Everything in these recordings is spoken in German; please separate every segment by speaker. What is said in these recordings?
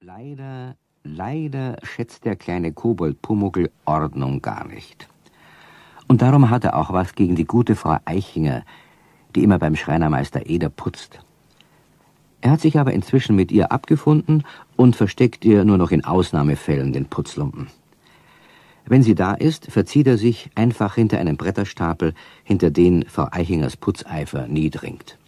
Speaker 1: Leider schätzt der kleine Kobold Pumuckl Ordnung gar nicht. Und darum hat er auch was gegen die gute Frau Eichinger, die immer beim Schreinermeister Eder putzt. Er hat sich aber inzwischen mit ihr abgefunden und versteckt ihr nur noch in Ausnahmefällen den Putzlumpen. Wenn sie da ist, verzieht er sich einfach hinter einem Bretterstapel, hinter den Frau Eichingers Putzeifer nie dringt.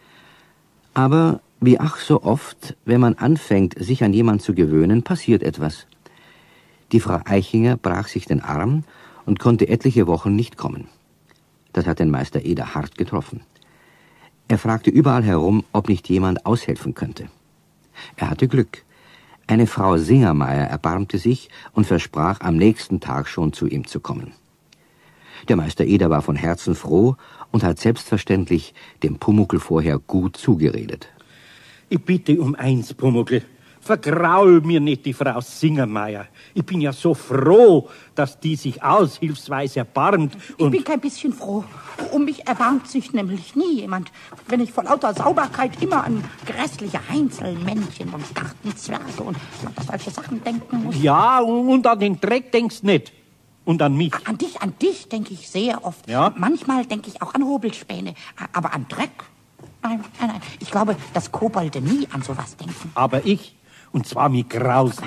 Speaker 1: Aber wie ach so oft, wenn man anfängt, sich an jemand zu gewöhnen, passiert etwas. Die Frau Eichinger brach sich den Arm und konnte etliche Wochen nicht kommen. Das hat den Meister Eder hart getroffen. Er fragte überall herum, ob nicht jemand aushelfen könnte. Er hatte Glück. Eine Frau Singermeier erbarmte sich und versprach, am nächsten Tag schon zu ihm zu kommen. Der Meister Eder war von Herzen froh und hat selbstverständlich dem Pumuckl vorher gut zugeredet.
Speaker 2: Ich bitte um eins, Pumuckl. Vergraul mir nicht die Frau Singermeier. Ich bin ja so froh, dass die sich aushilfsweise erbarmt.
Speaker 3: Ich bin kein bisschen froh. Um mich erbarmt sich nämlich nie jemand, wenn ich vor lauter Sauberkeit immer an grässliche Heinzelmännchen und Gartenzwerge und solche Sachen denken muss.
Speaker 2: Ja, und an den Dreck denkst nicht. Und an mich.
Speaker 3: An dich denke ich sehr oft.
Speaker 2: Ja?
Speaker 3: Manchmal denke ich auch an Hobelspäne, aber an Dreck? Nein. Ich glaube, dass Kobolde nie an sowas denken.
Speaker 2: Aber ich, und zwar mit Grausen.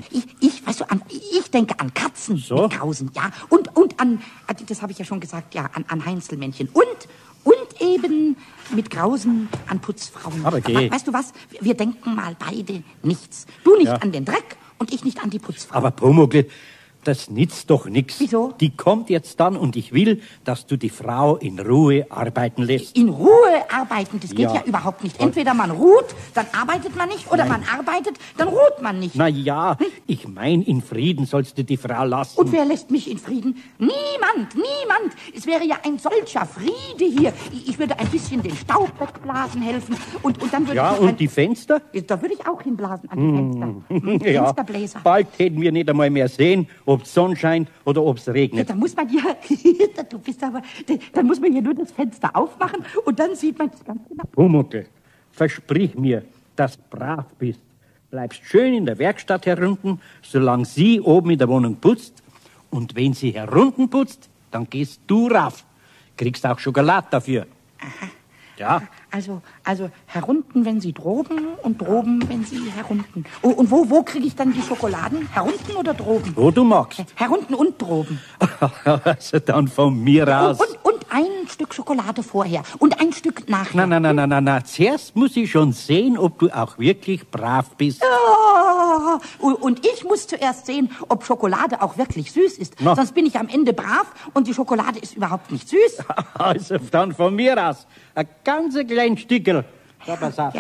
Speaker 3: Ich denke an Katzen
Speaker 2: so?
Speaker 3: mit Grausen, ja. Und an, das habe ich ja schon gesagt, ja, an Heinzelmännchen. Und eben mit Grausen an Putzfrauen.
Speaker 2: Aber geh.
Speaker 3: Weißt du was? Wir denken mal beide nichts. Du nicht an den Dreck und ich nicht an die Putzfrau.
Speaker 2: Aber Pumuckl, das nützt doch nichts.
Speaker 3: Wieso?
Speaker 2: Die kommt jetzt dann und ich will, dass du die Frau in Ruhe arbeiten lässt.
Speaker 3: In Ruhe arbeiten, das geht ja überhaupt nicht. Entweder man ruht, dann arbeitet man nicht, oder man arbeitet, dann ruht man nicht.
Speaker 2: Na ja, ich mein, in Frieden sollst du die Frau lassen.
Speaker 3: Und wer lässt mich in Frieden? Niemand. Es wäre ja ein solcher Friede hier. Ich würde ein bisschen den Staub wegblasen helfen und dann würde ich...
Speaker 2: und die Fenster?
Speaker 3: Da würde ich auch hinblasen an die Fenster.
Speaker 2: Ja,
Speaker 3: Fensterbläser.
Speaker 2: bald hätten wir nicht einmal mehr sehen, ob Sonne scheint oder ob es regnet.
Speaker 3: Ja, da muss man ja... du bist aber... Dann muss man hier nur das Fenster aufmachen und dann sieht man das ganz genau.
Speaker 2: Pumuckl, versprich mir, dass du brav bist. Bleibst schön in der Werkstatt herunten, solange sie oben in der Wohnung putzt. Und wenn sie herunten putzt, dann gehst du rauf. Kriegst auch Schokolade dafür.
Speaker 3: Aha.
Speaker 2: Ja.
Speaker 3: Also herunten, wenn sie droben und droben, wenn sie herunten. Und wo kriege ich dann die Schokoladen? Herunten oder droben?
Speaker 2: Wo du magst.
Speaker 3: Herunten und droben.
Speaker 2: Also dann von mir aus.
Speaker 3: Und ein Stück Schokolade vorher und ein Stück nachher.
Speaker 2: Na. Zuerst muss ich schon sehen, ob du auch wirklich brav bist.
Speaker 3: Ja. Und ich muss zuerst sehen, ob Schokolade auch wirklich süß ist.
Speaker 2: Na.
Speaker 3: Sonst bin ich am Ende brav und die Schokolade ist überhaupt nicht süß.
Speaker 2: Also dann von mir aus. Ein ganz kleines Stückel.
Speaker 3: Ja,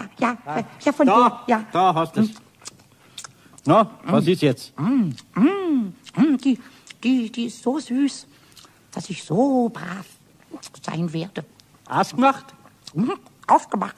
Speaker 3: von dir. Ja.
Speaker 2: Da hast du es. Na, was ist jetzt?
Speaker 3: Die ist so süß, dass ich so brav sein werde.
Speaker 2: Ausgemacht?
Speaker 3: Aufgemacht.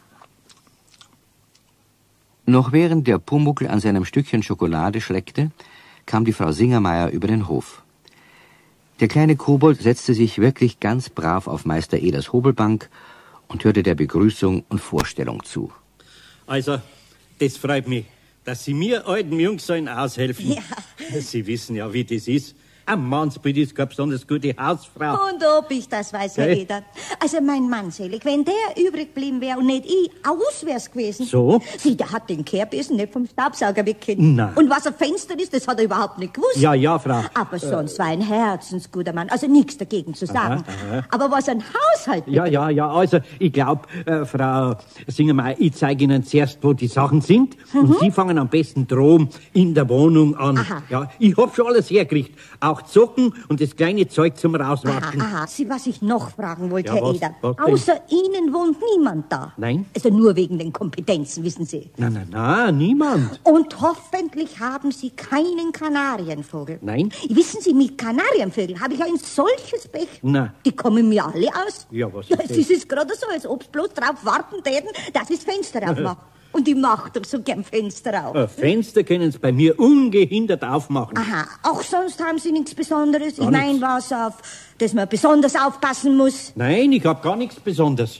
Speaker 1: Noch während der Pumuckl an seinem Stückchen Schokolade schleckte, kam die Frau Singermeier über den Hof. Der kleine Kobold setzte sich wirklich ganz brav auf Meister Eders Hobelbank und hörte der Begrüßung und Vorstellung zu.
Speaker 2: Also, das freut mich, dass Sie mir alten Jungs sollen aushelfen.
Speaker 4: Ja.
Speaker 2: Sie wissen ja, wie das ist. Ein Mannsbild ist keine besonders gute Hausfrau.
Speaker 4: Und ob ich das weiß, Herr Eder. Also mein Mann, selig, wenn der übrig geblieben wäre und nicht ich, aus wär's gewesen.
Speaker 2: So?
Speaker 4: Sie, der hat den Kehrbissen nicht vom Staubsauger weggekriegt.
Speaker 2: Nein.
Speaker 4: Und was ein Fenster ist, das hat er überhaupt nicht gewusst.
Speaker 2: Ja, Frau.
Speaker 4: Aber sonst war ein herzensguter Mann, also nichts dagegen zu sagen.
Speaker 2: Aha.
Speaker 4: Aber was ein Haushalt...
Speaker 2: Ja, also ich glaube, Frau Singermeier, ich zeige Ihnen zuerst, wo die Sachen sind. Und Sie fangen am besten droben in der Wohnung an.
Speaker 4: Aha.
Speaker 2: Ja, ich hab schon alles hergekriegt. Auch Zocken und das kleine Zeug zum Rauswaschen.
Speaker 4: Aha. Sie, was ich noch fragen wollte,
Speaker 2: Ja,
Speaker 4: Herr
Speaker 2: was-
Speaker 4: Eder.
Speaker 2: was denn?
Speaker 4: Außer Ihnen wohnt niemand da.
Speaker 2: Nein.
Speaker 4: Also nur wegen den Kompetenzen, wissen Sie.
Speaker 2: Na, niemand.
Speaker 4: Und hoffentlich haben Sie keinen Kanarienvogel.
Speaker 2: Nein.
Speaker 4: Wissen Sie, mit Kanarienvögeln habe ich ein solches Pech.
Speaker 2: Na.
Speaker 4: Die kommen mir alle aus.
Speaker 2: Ja, was
Speaker 4: Ja,
Speaker 2: ist
Speaker 4: es ist gerade so, als ob sie bloß drauf warten täten, dass ich das Fenster aufmache. Und ich mache doch so gern Fenster auf.
Speaker 2: Ein Fenster können Sie bei mir ungehindert aufmachen.
Speaker 4: Aha, auch sonst haben Sie nichts Besonderes?
Speaker 2: Gar
Speaker 4: Ich meine,
Speaker 2: nichts.
Speaker 4: was auf das man besonders aufpassen muss?
Speaker 2: Nein, ich hab gar nichts Besonderes.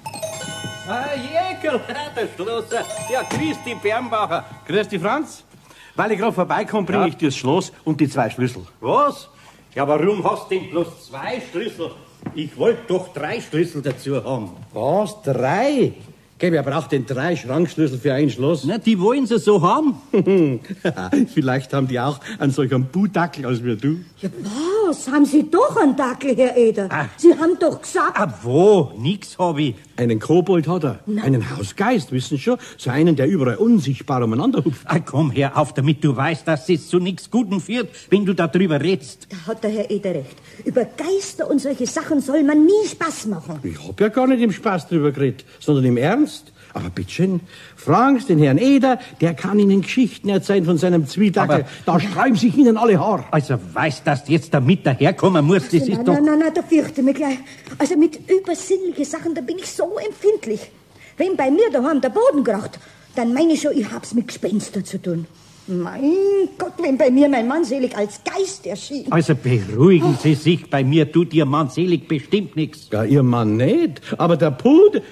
Speaker 2: Jäkel, der Schlosser. Ja, grüß die Bernbacher. Grüß die Franz.
Speaker 5: Weil ich gerade vorbeikomme, bringe ich dir das Schloss und die 2 Schlüssel.
Speaker 2: Was? Ja, warum hast du denn bloß 2 Schlüssel? Ich wollte doch 3 Schlüssel dazu haben.
Speaker 5: Was? 3? Gell, wer braucht denn 3 Schrankschlüssel für ein Schloss?
Speaker 2: Na, die wollen sie so haben.
Speaker 5: Vielleicht haben die auch einen solchen Budackel als wir du.
Speaker 4: Ja, was? Haben Sie doch einen Dackel, Herr Eder? Sie haben doch gesagt...
Speaker 2: Ah, wo? Nix hab ich.
Speaker 5: Einen Kobold hat er. Einen Hausgeist, wissen Sie schon? So einen, der überall unsichtbar umeinander hupft.
Speaker 2: Ah, komm her auf, damit du weißt, dass es zu nichts Gutem führt, wenn du darüber redst.
Speaker 4: Da hat der Herr Eder recht. Über Geister und solche Sachen soll man nie Spaß machen.
Speaker 5: Ich hab ja gar nicht im Spaß drüber geredet, sondern im Ernst. Aber bitteschön, fragen Sie den Herrn Eder, der kann Ihnen Geschichten erzählen von seinem Zwiedackel. Da sträuben sich Ihnen alle Haare.
Speaker 2: Also weißt, dass du jetzt damit daherkommen musst, das ist doch...
Speaker 4: Nein, da fürchte mich gleich. Also mit übersinnlichen Sachen, da bin ich so empfindlich. Wenn bei mir daheim der Boden kracht, dann meine ich schon, ich hab's mit Gespenstern zu tun. Mein Gott, wenn bei mir mein Mann selig als Geist erschien.
Speaker 2: Also beruhigen Sie sich, bei mir tut Ihr Mann selig bestimmt nichts.
Speaker 5: Ja, Ihr Mann nicht, aber der Pud...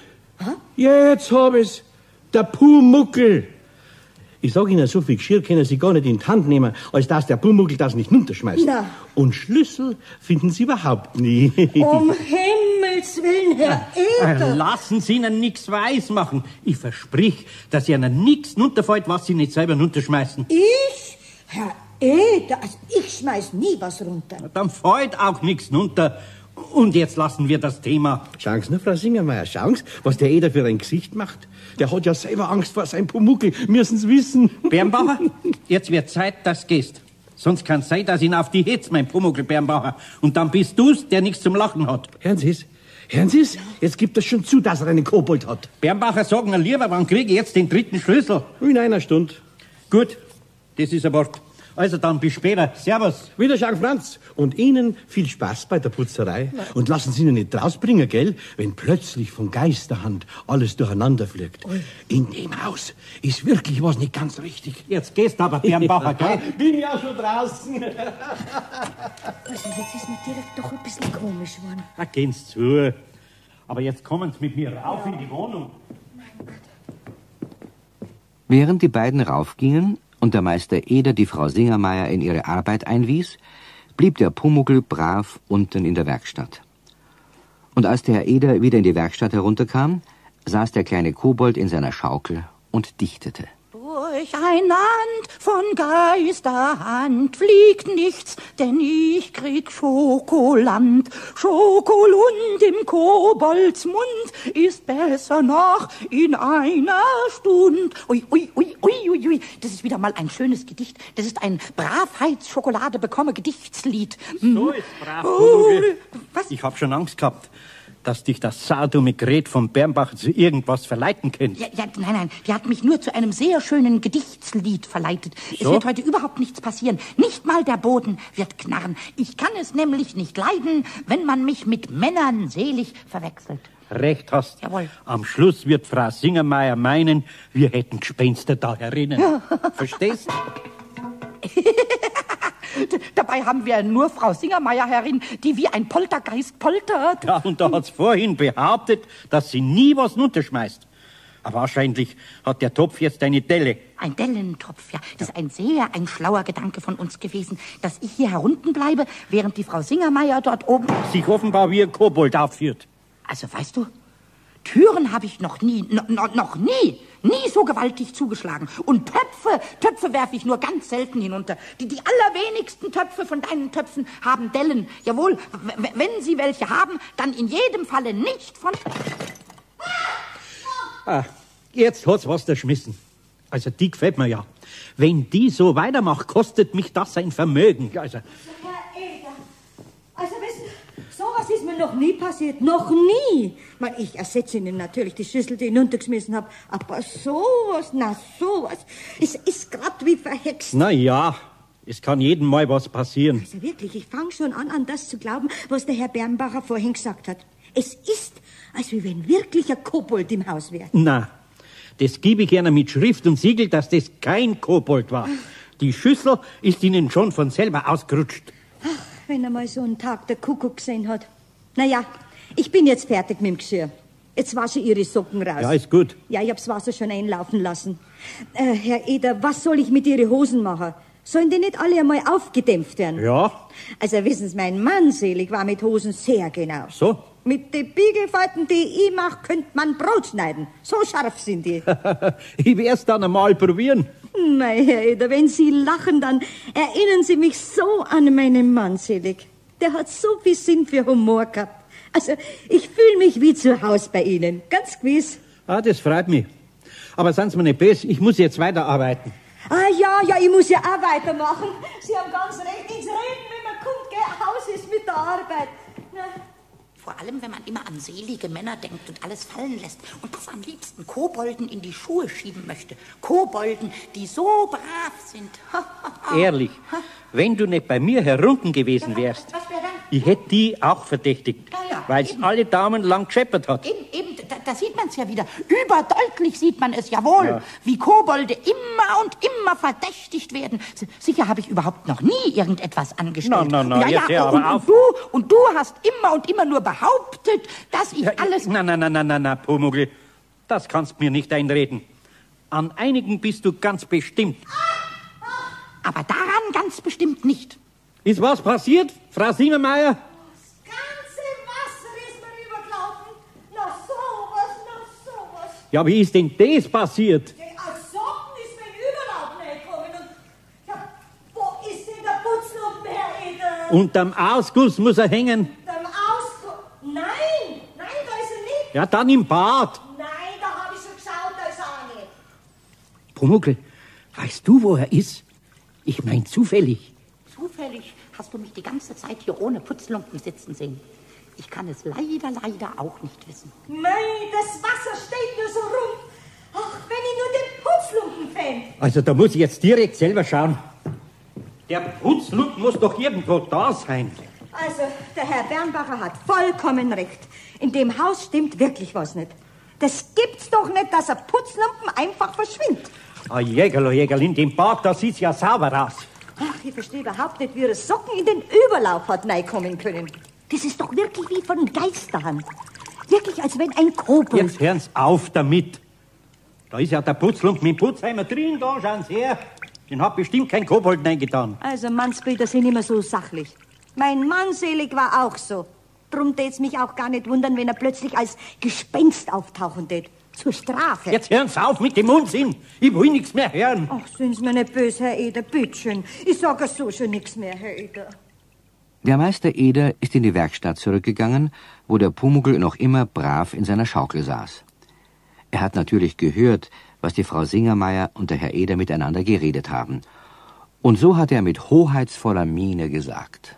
Speaker 5: Jetzt hab ich's. Der Pumuckel. Ich sag Ihnen, so viel Geschirr können Sie gar nicht in die Hand nehmen, als dass der Pumuckel das nicht runterschmeißt.
Speaker 4: Na.
Speaker 5: Und Schlüssel finden Sie überhaupt nie.
Speaker 4: Um Himmels Willen, Herr Eder.
Speaker 2: Lassen Sie Ihnen nichts weismachen. Ich versprich, dass Ihnen nichts runterfällt, was Sie nicht selber runterschmeißen.
Speaker 4: Ich? Herr Eder, also ich schmeiß nie was runter.
Speaker 2: Dann fällt auch nichts runter. Und jetzt lassen wir das Thema.
Speaker 5: Schauen Sie nur, Frau Singermeier, schauen Sie, was der Eder für ein Gesicht macht. Der hat ja selber Angst vor seinem Pumuckel, müssen Sie wissen.
Speaker 2: Bernbacher, jetzt wird Zeit, dass du gehst. Sonst kann es sein, dass ihn auf die Hitze, mein Pumuckel, Bernbacher. Und dann bist du's, der nichts zum Lachen hat.
Speaker 5: Hören Sie's? Hören Sie's? Jetzt gibt er schon zu, dass er einen Kobold hat.
Speaker 2: Bernbacher, sagen wir lieber, wann kriege ich jetzt den 3. Schlüssel?
Speaker 5: In einer Stunde.
Speaker 2: Gut, das ist ein Wort. Also dann bis später. Servus.
Speaker 5: Wiederschauen, Franz. Und Ihnen viel Spaß bei der Putzerei. Und lassen Sie ihn nicht rausbringen, gell? Wenn plötzlich von Geisterhand alles durcheinander fliegt. In dem Haus ist wirklich was nicht ganz richtig.
Speaker 2: Jetzt gehst aber, Bernbacher, gell?
Speaker 5: Bin ja schon draußen.
Speaker 4: Also jetzt ist mir direkt doch ein bisschen komisch geworden.
Speaker 2: Da gehen's zu. Aber jetzt kommen Sie mit mir rauf in die Wohnung.
Speaker 1: Während die beiden raufgingen und der Meister Eder die Frau Singermeier in ihre Arbeit einwies, blieb der Pumuckl brav unten in der Werkstatt. Und als der Herr Eder wieder in die Werkstatt herunterkam, saß der kleine Kobold in seiner Schaukel und dichtete.
Speaker 3: Durch ein Land von Geisterhand fliegt nichts, denn ich krieg Schokoland. Schokolund im Kobolds Mund ist besser noch in einer Stund. Ui, ui, ui, ui, ui, ui. Das ist wieder mal ein schönes Gedicht. Das ist ein Bravheitsschokolade-bekomme-Gedichtslied.
Speaker 2: So ist brav, Pumuckl.
Speaker 3: Was?
Speaker 2: Ich hab schon Angst gehabt, dass dich das saudumme Gerät von Bernbacher zu irgendwas verleiten könnte.
Speaker 3: Ja, nein, die hat mich nur zu einem sehr schönen Gedichtslied verleitet. Es
Speaker 2: So?
Speaker 3: wird heute überhaupt nichts passieren. Nicht mal der Boden wird knarren. Ich kann es nämlich nicht leiden, wenn man mich mit Männern selig verwechselt.
Speaker 2: Recht hast.
Speaker 3: Jawohl.
Speaker 2: Am Schluss wird Frau Singermeier meinen, wir hätten Gespenster da herinnen. Verstehst?
Speaker 3: Dabei haben wir nur Frau Singermeier herin, die wie ein Poltergeist poltert.
Speaker 2: Ja, und da hat's vorhin behauptet, dass sie nie was runterschmeißt. Aber wahrscheinlich hat der Topf jetzt eine Delle.
Speaker 3: Ein Dellentopf, ja. Das ist ein schlauer Gedanke von uns gewesen, dass ich hier herunten bleibe, während die Frau Singermeier dort oben...
Speaker 2: Sich offenbar wie ein Kobold aufführt.
Speaker 3: Also, weißt du, Türen habe ich noch nie so gewaltig zugeschlagen. Und Töpfe werfe ich nur ganz selten hinunter. Die allerwenigsten Töpfe von deinen Töpfen haben Dellen. Jawohl, wenn sie welche haben, dann in jedem Falle nicht von...
Speaker 2: Ah, jetzt hat's was geschmissen. Also die gefällt mir ja. Wenn die so weitermacht, kostet mich das ein Vermögen. Also,
Speaker 4: Herr Eder, also wissen, sowas ist mir noch nie passiert. Noch nie. Ich ersetze Ihnen natürlich die Schüssel, die ich hinuntergeschmissen habe. Aber sowas, es ist grad wie verhext.
Speaker 2: na ja, es kann jedem Mal was passieren.
Speaker 4: Also wirklich, ich fange schon an das zu glauben, was der Herr Bernbacher vorhin gesagt hat. Es ist, als wenn wirklich ein Kobold im Haus wäre.
Speaker 2: Na, das gebe ich gerne mit Schrift und Siegel, dass das kein Kobold war. Die Schüssel ist Ihnen schon von selber ausgerutscht.
Speaker 4: Ach, wenn er mal so einen Tag der Kuckuck gesehen hat. Naja, ich bin jetzt fertig mit dem Geschirr. Jetzt wasche Ihre Socken raus.
Speaker 2: Ja, ist gut.
Speaker 4: Ja, ich hab's Wasser schon einlaufen lassen. Herr Eder, was soll ich mit Ihren Hosen machen? Sollen die nicht alle einmal aufgedämpft werden?
Speaker 2: Ja.
Speaker 4: Also wissen Sie, mein Mann selig war mit Hosen sehr genau.
Speaker 2: So?
Speaker 4: Mit den Biegelfalten, die ich mache, könnte man Brot schneiden. So scharf sind die.
Speaker 2: Ich werd's dann einmal probieren.
Speaker 4: Mei, Herr Eder, wenn Sie lachen, dann erinnern Sie mich so an meinen Mann selig. Der hat so viel Sinn für Humor gehabt. Also, ich fühle mich wie zu Hause bei Ihnen. Ganz gewiss.
Speaker 2: Ah, das freut mich. Aber seien Sie mir nicht böse, ich muss jetzt weiterarbeiten.
Speaker 4: Ah, ja, ich muss ja auch weitermachen. Sie haben ganz recht. Ins Reden, wenn man kommt, gell, Haus ist mit der Arbeit. Na.
Speaker 3: Vor allem, wenn man immer an selige Männer denkt und alles fallen lässt und das am liebsten Kobolden in die Schuhe schieben möchte. Kobolden, die so brav sind.
Speaker 2: Ehrlich, wenn du nicht bei mir herunten gewesen wärst,
Speaker 3: Was wäre dann?
Speaker 2: ich hätte die auch verdächtigt,
Speaker 3: Ja,
Speaker 2: weil es
Speaker 3: eben.
Speaker 2: alle Damen lang gescheppert hat.
Speaker 3: Eben, da sieht man es ja wieder. Überdeutlich sieht man es, jawohl. Wie Kobolde immer und immer verdächtigt werden. Sicher habe ich überhaupt noch nie irgendetwas angestellt.
Speaker 2: Na, jetzt hör aber auf.
Speaker 3: Und du hast immer und immer nur behauptet, dass ich alles...
Speaker 2: Na, Pumuckl, das kannst du mir nicht einreden. An einigen bist du ganz bestimmt.
Speaker 3: Aber daran ganz bestimmt nicht.
Speaker 2: Ist was passiert, Frau Singermeier?
Speaker 4: Das ganze Wasser ist mir übergelaufen. Na sowas.
Speaker 2: Ja, wie ist denn das passiert?
Speaker 4: Als Socken ist mein Überlauf reingekommen. Und ja, wo ist denn der Putzlumpen, Herr Eder?
Speaker 2: Unterm Ausguss muss er hängen.
Speaker 4: Beim Ausguss? Nein, da ist er nicht.
Speaker 2: Ja, dann im Bad.
Speaker 4: Nein, da habe ich schon geschaut, da ist er auch nicht.
Speaker 2: Pumuckl, weißt du, wo er ist? Ich mein zufällig.
Speaker 3: Zufällig hast du mich die ganze Zeit hier ohne Putzlumpen sitzen sehen. Ich kann es leider auch nicht wissen.
Speaker 4: Mei, das Wasser steht nur so rum. Ach, wenn ich nur den Putzlumpen fände.
Speaker 2: Also da muss ich jetzt direkt selber schauen. Der Putzlumpen muss doch irgendwo da sein.
Speaker 4: Also, der Herr Bernbacher hat vollkommen recht. In dem Haus stimmt wirklich was nicht. Das gibt's doch nicht, dass ein Putzlumpen einfach verschwindet.
Speaker 2: Ah, Jägerl, in dem Bad, da sieht's ja sauber aus.
Speaker 4: Ach, ich verstehe überhaupt nicht, wie ihre Socken in den Überlauf hat reinkommen können. Das ist doch wirklich wie von Geisterhand. Wirklich, als wenn ein Kobold...
Speaker 2: Jetzt hören's auf damit. Da ist ja der Putzlumpen mit dem Putzheimer drin, da schauen Sie her. Den hat bestimmt kein Kobold reingetan.
Speaker 4: Also, Mannsbilder sind immer so sachlich. Mein Mann selig war auch so. Drum tät's mich auch gar nicht wundern, wenn er plötzlich als Gespenst auftauchen tät. Zur Strafe.
Speaker 2: Jetzt hören's auf mit dem Unsinn. Ich will nichts mehr hören.
Speaker 4: Ach, sind Sie mir nicht böse, Herr Eder, bitteschön. Ich sag ja so schon nichts mehr, Herr Eder.
Speaker 1: Der Meister Eder ist in die Werkstatt zurückgegangen, wo der Pumuckl noch immer brav in seiner Schaukel saß. Er hat natürlich gehört, was die Frau Singermeier und der Herr Eder miteinander geredet haben. Und so hat er mit hoheitsvoller Miene gesagt: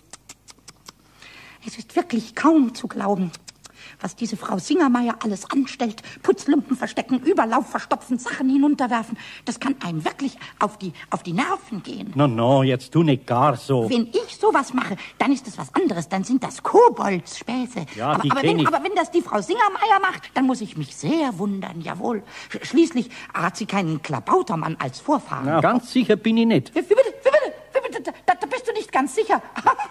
Speaker 3: Es ist wirklich kaum zu glauben, was diese Frau Singermeier alles anstellt. Putzlumpen verstecken, Überlauf verstopfen, Sachen hinunterwerfen. Das kann einem wirklich auf die Nerven gehen.
Speaker 2: No, jetzt tu nicht gar so.
Speaker 3: Wenn ich sowas mache, dann ist das was anderes. Dann sind das Koboldsspäße.
Speaker 2: Ja,
Speaker 3: aber,
Speaker 2: die
Speaker 3: aber,
Speaker 2: kenn
Speaker 3: wenn,
Speaker 2: ich.
Speaker 3: aber wenn das die Frau Singermeier macht, dann muss ich mich sehr wundern, jawohl. Schließlich hat sie keinen Klabautermann als Vorfahren.
Speaker 2: Na, ganz sicher bin ich nicht.
Speaker 3: Wie bitte? Da bist du nicht ganz sicher.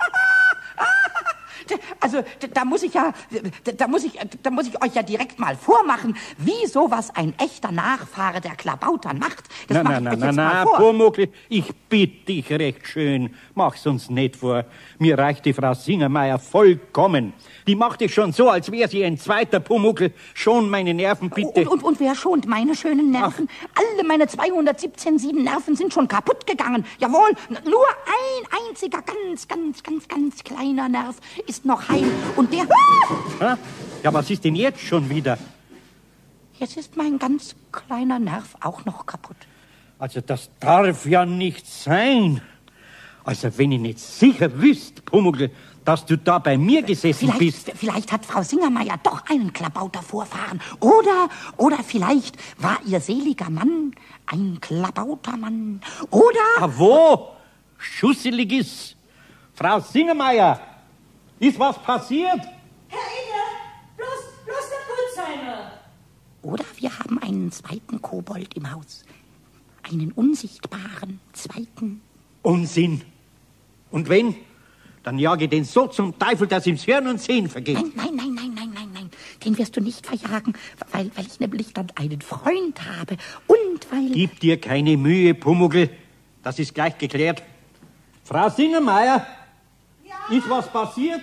Speaker 3: Also, da muss ich euch ja direkt mal vormachen, wie sowas ein echter Nachfahre der Klabautern macht. Das mach ich euch jetzt mal vor.
Speaker 2: Pumuckl, ich bitte dich recht schön, mach's uns nicht vor. Mir reicht die Frau Singermeier vollkommen. Die macht es schon so, als wäre sie ein zweiter Pumuckl. Schon meine Nerven, bitte.
Speaker 3: Und wer schont meine schönen Nerven? Alle meine 217,7 Nerven sind schon kaputt gegangen. Jawohl, nur ein einziger, ganz kleiner Nerv ist noch heil. Und der...
Speaker 2: Ja, was ist denn jetzt schon wieder?
Speaker 3: Jetzt ist mein ganz kleiner Nerv auch noch kaputt.
Speaker 2: Also das darf ja nicht sein. Also wenn ich nicht sicher wüsste, Pumuckl, dass du da bei mir gesessen bist.
Speaker 3: Vielleicht hat Frau Singermeier doch einen Klabauter-Vorfahren. Oder vielleicht war ihr seliger Mann ein Klabautermann. Oder...
Speaker 2: Ah, wo? Schusseliges. Frau Singermeier, ist was passiert?
Speaker 4: Herr Eder, bloß der Putzheimer.
Speaker 3: Oder wir haben einen zweiten Kobold im Haus. Einen unsichtbaren zweiten.
Speaker 2: Unsinn. Und wenn? Dann jage den so zum Teufel, dass ihm's Hören und Sehen vergeht.
Speaker 3: Nein. den wirst du nicht verjagen, weil ich nämlich dann einen Freund habe und weil...
Speaker 2: Gib dir keine Mühe, Pumuckl. Das ist gleich geklärt. Frau Singermeier, ja? Ist was passiert?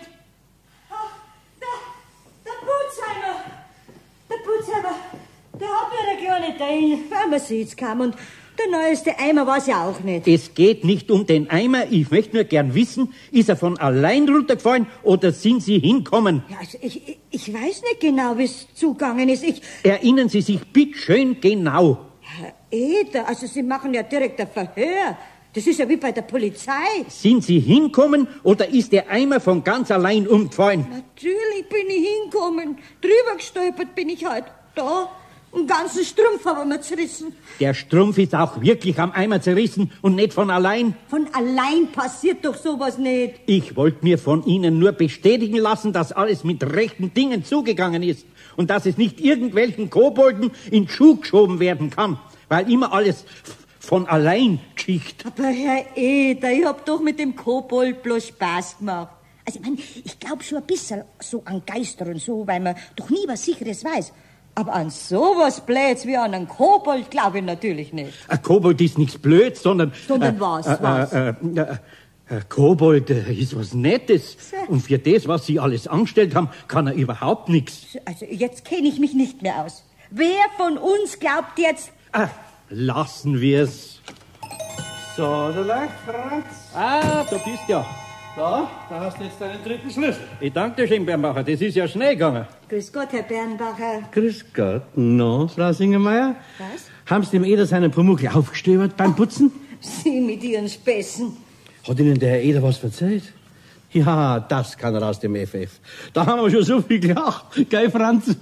Speaker 4: Der Putzheimer, der hat mir eine kleine Teil, weil man sieht's kaum. Und der neueste Eimer war's ja auch nicht.
Speaker 2: Es geht nicht um den Eimer. Ich möchte nur gern wissen, ist er von allein runtergefallen oder sind Sie hinkommen?
Speaker 4: Ja, also ich weiß nicht genau, wie's zugegangen ist.
Speaker 2: Erinnern Sie sich bitte schön genau.
Speaker 4: Herr Eder, also Sie machen ja direkt ein Verhör. Das ist ja wie bei der Polizei.
Speaker 2: Sind Sie hinkommen oder ist der Eimer von ganz allein umgefallen?
Speaker 4: Natürlich bin ich hinkommen. Drüber gestolpert bin ich halt. Da, einen ganzen Strumpf haben wir zerrissen.
Speaker 2: Der Strumpf ist auch wirklich am Eimer zerrissen und nicht von allein?
Speaker 4: Von allein passiert doch sowas nicht.
Speaker 2: Ich wollte mir von Ihnen nur bestätigen lassen, dass alles mit rechten Dingen zugegangen ist und dass es nicht irgendwelchen Kobolden in den Schuh geschoben werden kann, weil immer alles von allein Geschicht.
Speaker 4: Aber Herr Eder, ich hab doch mit dem Kobold bloß Spaß gemacht. Also ich glaube schon ein bisschen so an Geister und so, weil man doch nie was Sicheres weiß. Aber an sowas Blöds wie an einen Kobold glaube ich natürlich nicht.
Speaker 2: Ein Kobold ist nichts Blöds, sondern...
Speaker 4: Sondern was?
Speaker 2: Kobold ist was Nettes. Und für das, was Sie alles angestellt haben, kann er überhaupt nichts.
Speaker 4: Also jetzt kenne ich mich nicht mehr aus. Wer von uns glaubt jetzt...
Speaker 2: Lassen wir's.
Speaker 6: So, da leicht, Franz.
Speaker 2: Du bist ja.
Speaker 6: Da hast du jetzt deinen dritten Schlüssel.
Speaker 2: Ich danke dir schön, Bernbacher. Das ist ja schnell gegangen.
Speaker 4: Grüß Gott, Herr Bernbacher.
Speaker 5: Grüß Gott. No, Frau Singermeier?
Speaker 4: Was?
Speaker 5: Haben Sie dem Eder seinen Pumuckl aufgestöbert beim Putzen?
Speaker 4: Sie mit Ihren Späßen.
Speaker 5: Hat Ihnen der Herr Eder was verzeiht? Ja, das kann er aus dem FF. Da haben wir schon so viel gelacht. Gell, Franz?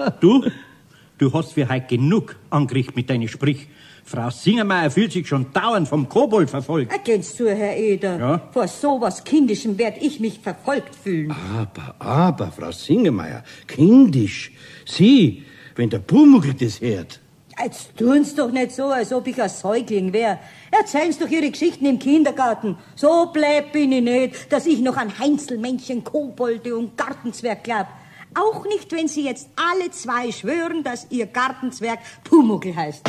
Speaker 2: Du hast für heute genug angerichtet mit deinen Sprich. Frau Singermeier fühlt sich schon dauernd vom Kobold verfolgt.
Speaker 4: Ergeht's zu, Herr Eder.
Speaker 2: Ja?
Speaker 4: Vor sowas Kindischem werd ich mich verfolgt fühlen.
Speaker 5: Aber, Frau Singermeier, kindisch. Sie, wenn der Pumuckl das hört.
Speaker 4: Jetzt tun's doch nicht so, als ob ich ein Säugling wär. Erzählen's doch Ihre Geschichten im Kindergarten. So blöd bin ich nicht, dass ich noch an Heinzelmännchen, Kobolde und Gartenzwerg glaub. Auch nicht, wenn Sie jetzt alle zwei schwören, dass Ihr Gartenzwerg Pumuckl heißt.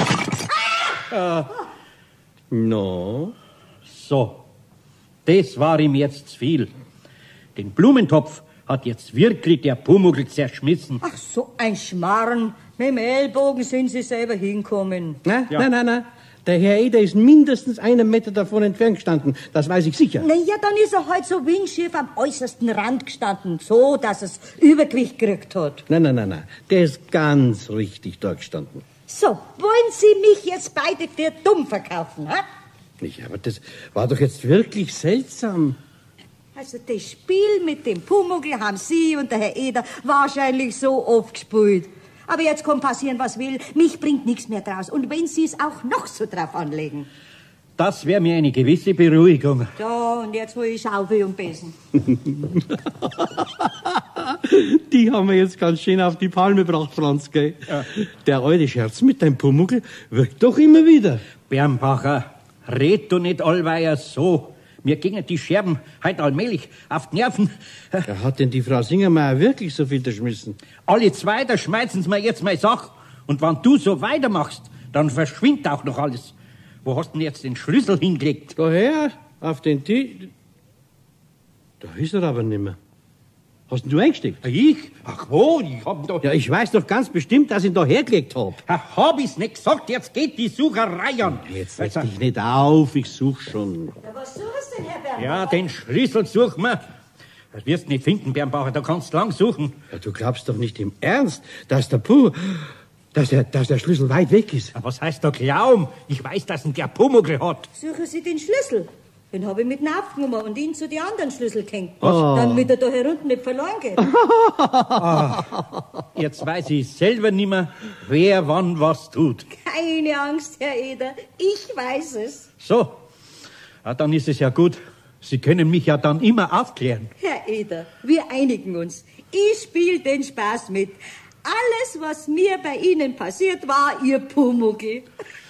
Speaker 5: No.
Speaker 2: So, das war ihm jetzt zu viel. Den Blumentopf hat jetzt wirklich der Pumuckl zerschmissen.
Speaker 4: Ach, so ein Schmarrn. Mit dem Ellbogen sind Sie selber hinkommen.
Speaker 5: Nein. Der Herr Eder ist mindestens 1 Meter davon entfernt gestanden. Das weiß ich sicher.
Speaker 4: Na ja, dann ist er halt so windschief am äußersten Rand gestanden. So, dass es Übergewicht gekriegt hat.
Speaker 5: Nein. Der ist ganz richtig da gestanden.
Speaker 4: So, wollen Sie mich jetzt beide für dumm verkaufen, ha?
Speaker 5: Ja, aber das war doch jetzt wirklich seltsam.
Speaker 4: Also das Spiel mit dem Pumuckl haben Sie und der Herr Eder wahrscheinlich so oft gespielt. Aber jetzt kann passieren, was will. Mich bringt nichts mehr draus. Und wenn Sie es auch noch so drauf anlegen.
Speaker 2: Das wäre mir eine gewisse Beruhigung.
Speaker 4: So, und jetzt hol ich Schaufel und Besen.
Speaker 5: Die haben wir jetzt ganz schön auf die Palme gebracht, Franz, gell? Ja. Der alte Scherz mit deinem Pumuckl wirkt doch immer wieder.
Speaker 2: Bernbacher, red du nicht allweil so. Mir gingen die Scherben heute allmählich auf die Nerven.
Speaker 5: Hat denn die Frau Singermeier wirklich so viel geschmissen?
Speaker 2: Alle zwei, da schmeißen sie mir jetzt meine Sache. Und wenn du so weitermachst, dann verschwindet auch noch alles. Wo hast du denn jetzt den Schlüssel hingelegt?
Speaker 5: Daher, auf den Tisch. Da ist er aber nimmer. Hast denn du eingesteckt?
Speaker 2: Ich? Ach wo, ich hab doch...
Speaker 5: Ja, ich weiß doch ganz bestimmt, dass ich ihn da hergelegt hab.
Speaker 2: Hab ich's nicht gesagt, jetzt geht die Sucherei an.
Speaker 5: Jetzt setz dich nicht auf, ich such schon.
Speaker 4: Ja, was suchst du denn, Herr Bernbacher?
Speaker 2: Ja, den Schlüssel suchen wir. Das wirst du nicht finden, Bernbacher, da kannst du lang suchen.
Speaker 5: Ja, du glaubst doch nicht im Ernst, dass der Schlüssel weit weg ist.
Speaker 2: Was heißt da glauben? Ich weiß, dass ihn der Pumuckl hat.
Speaker 4: Suchen Sie den Schlüssel. Den habe ich mit aufgenommen und ihn zu den anderen Schlüssel gehängt. Damit er da herunten nicht verloren geht.
Speaker 2: Jetzt weiß ich selber nicht mehr, wer wann was tut.
Speaker 4: Keine Angst, Herr Eder. Ich weiß es.
Speaker 2: So, dann ist es ja gut. Sie können mich ja dann immer aufklären.
Speaker 4: Herr Eder, wir einigen uns. Ich spiele den Spaß mit. Alles, was mir bei Ihnen passiert, war Ihr Pumuckl.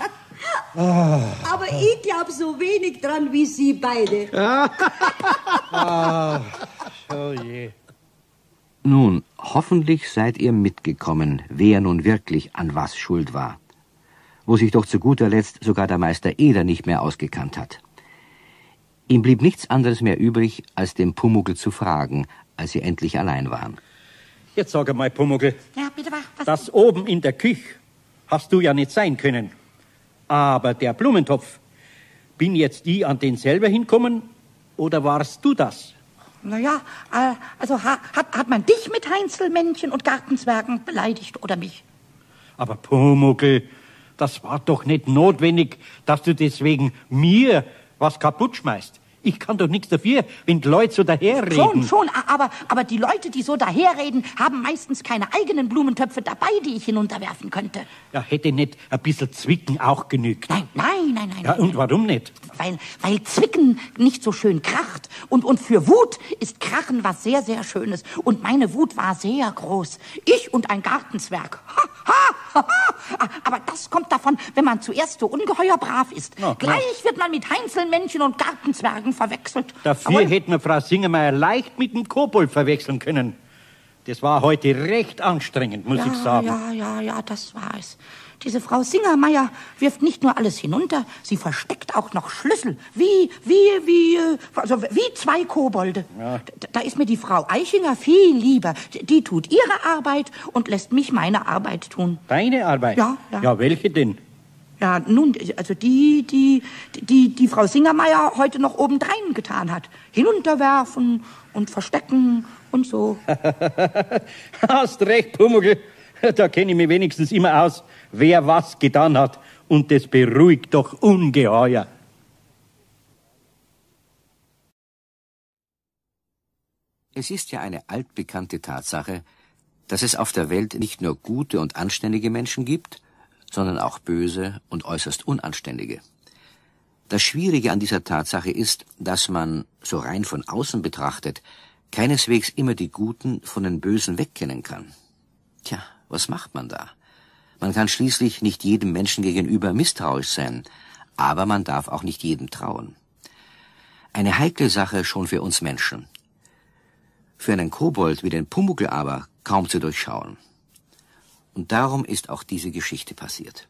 Speaker 4: Aber ich glaube so wenig dran wie Sie beide.
Speaker 2: Oh je.
Speaker 1: Nun, hoffentlich seid ihr mitgekommen, wer nun wirklich an was schuld war, wo sich doch zu guter Letzt sogar der Meister Eder nicht mehr ausgekannt hat. Ihm blieb nichts anderes mehr übrig, als den Pumuckl zu fragen, als sie endlich allein waren.
Speaker 2: Jetzt sag einmal, Pumuckl,
Speaker 3: Ja, bitte, was?
Speaker 2: das oben in der Küche hast du ja nicht sein können. Aber der Blumentopf, bin jetzt die an den selber hinkommen oder warst du das?
Speaker 3: Naja, also hat man dich mit Heinzelmännchen und Gartenzwergen beleidigt oder mich?
Speaker 2: Aber Pumuckl, das war doch nicht notwendig, dass du deswegen mir was kaputt schmeißt. Ich kann doch nichts dafür, wenn die Leute so daherreden.
Speaker 3: Schon, aber die Leute, die so daherreden, haben meistens keine eigenen Blumentöpfe dabei, die ich hinunterwerfen könnte.
Speaker 2: Ja, hätte nicht ein bisschen Zwicken auch genügt.
Speaker 3: Nein.
Speaker 2: Ja, und warum nicht?
Speaker 3: Weil Zwicken nicht so schön kracht. Und für Wut ist Krachen was sehr, sehr Schönes. Und meine Wut war sehr groß. Ich und ein Gartenzwerg. Aber das kommt davon, wenn man zuerst so ungeheuer brav ist. Gleich wird man mit Heinzelmännchen und Gartenzwergen verwechselt.
Speaker 2: Dafür hätte man Frau Singermeier leicht mit dem Kobold verwechseln können. Das war heute recht anstrengend, muss ich sagen.
Speaker 3: Ja, das war es. Diese Frau Singermeier wirft nicht nur alles hinunter, sie versteckt auch noch Schlüssel. Wie zwei Kobolde. Ja. Da ist mir die Frau Eichinger viel lieber. Die tut ihre Arbeit und lässt mich meine Arbeit tun.
Speaker 2: Deine Arbeit?
Speaker 3: Ja.
Speaker 2: Ja, welche denn?
Speaker 3: Ja, nun, also die Frau Singermeier heute noch obendrein getan hat. Hinunterwerfen und verstecken und so.
Speaker 2: Hast recht, Pumuckl. Da kenne ich mich wenigstens immer aus, wer was getan hat. Und das beruhigt doch ungeheuer.
Speaker 1: Es ist ja eine altbekannte Tatsache, dass es auf der Welt nicht nur gute und anständige Menschen gibt, sondern auch böse und äußerst unanständige. Das Schwierige an dieser Tatsache ist, dass man, so rein von außen betrachtet, keineswegs immer die Guten von den Bösen wegkennen kann. Tja, was macht man da? Man kann schließlich nicht jedem Menschen gegenüber misstrauisch sein, aber man darf auch nicht jedem trauen. Eine heikle Sache schon für uns Menschen. Für einen Kobold wie den Pumuckl aber kaum zu durchschauen. Und darum ist auch diese Geschichte passiert.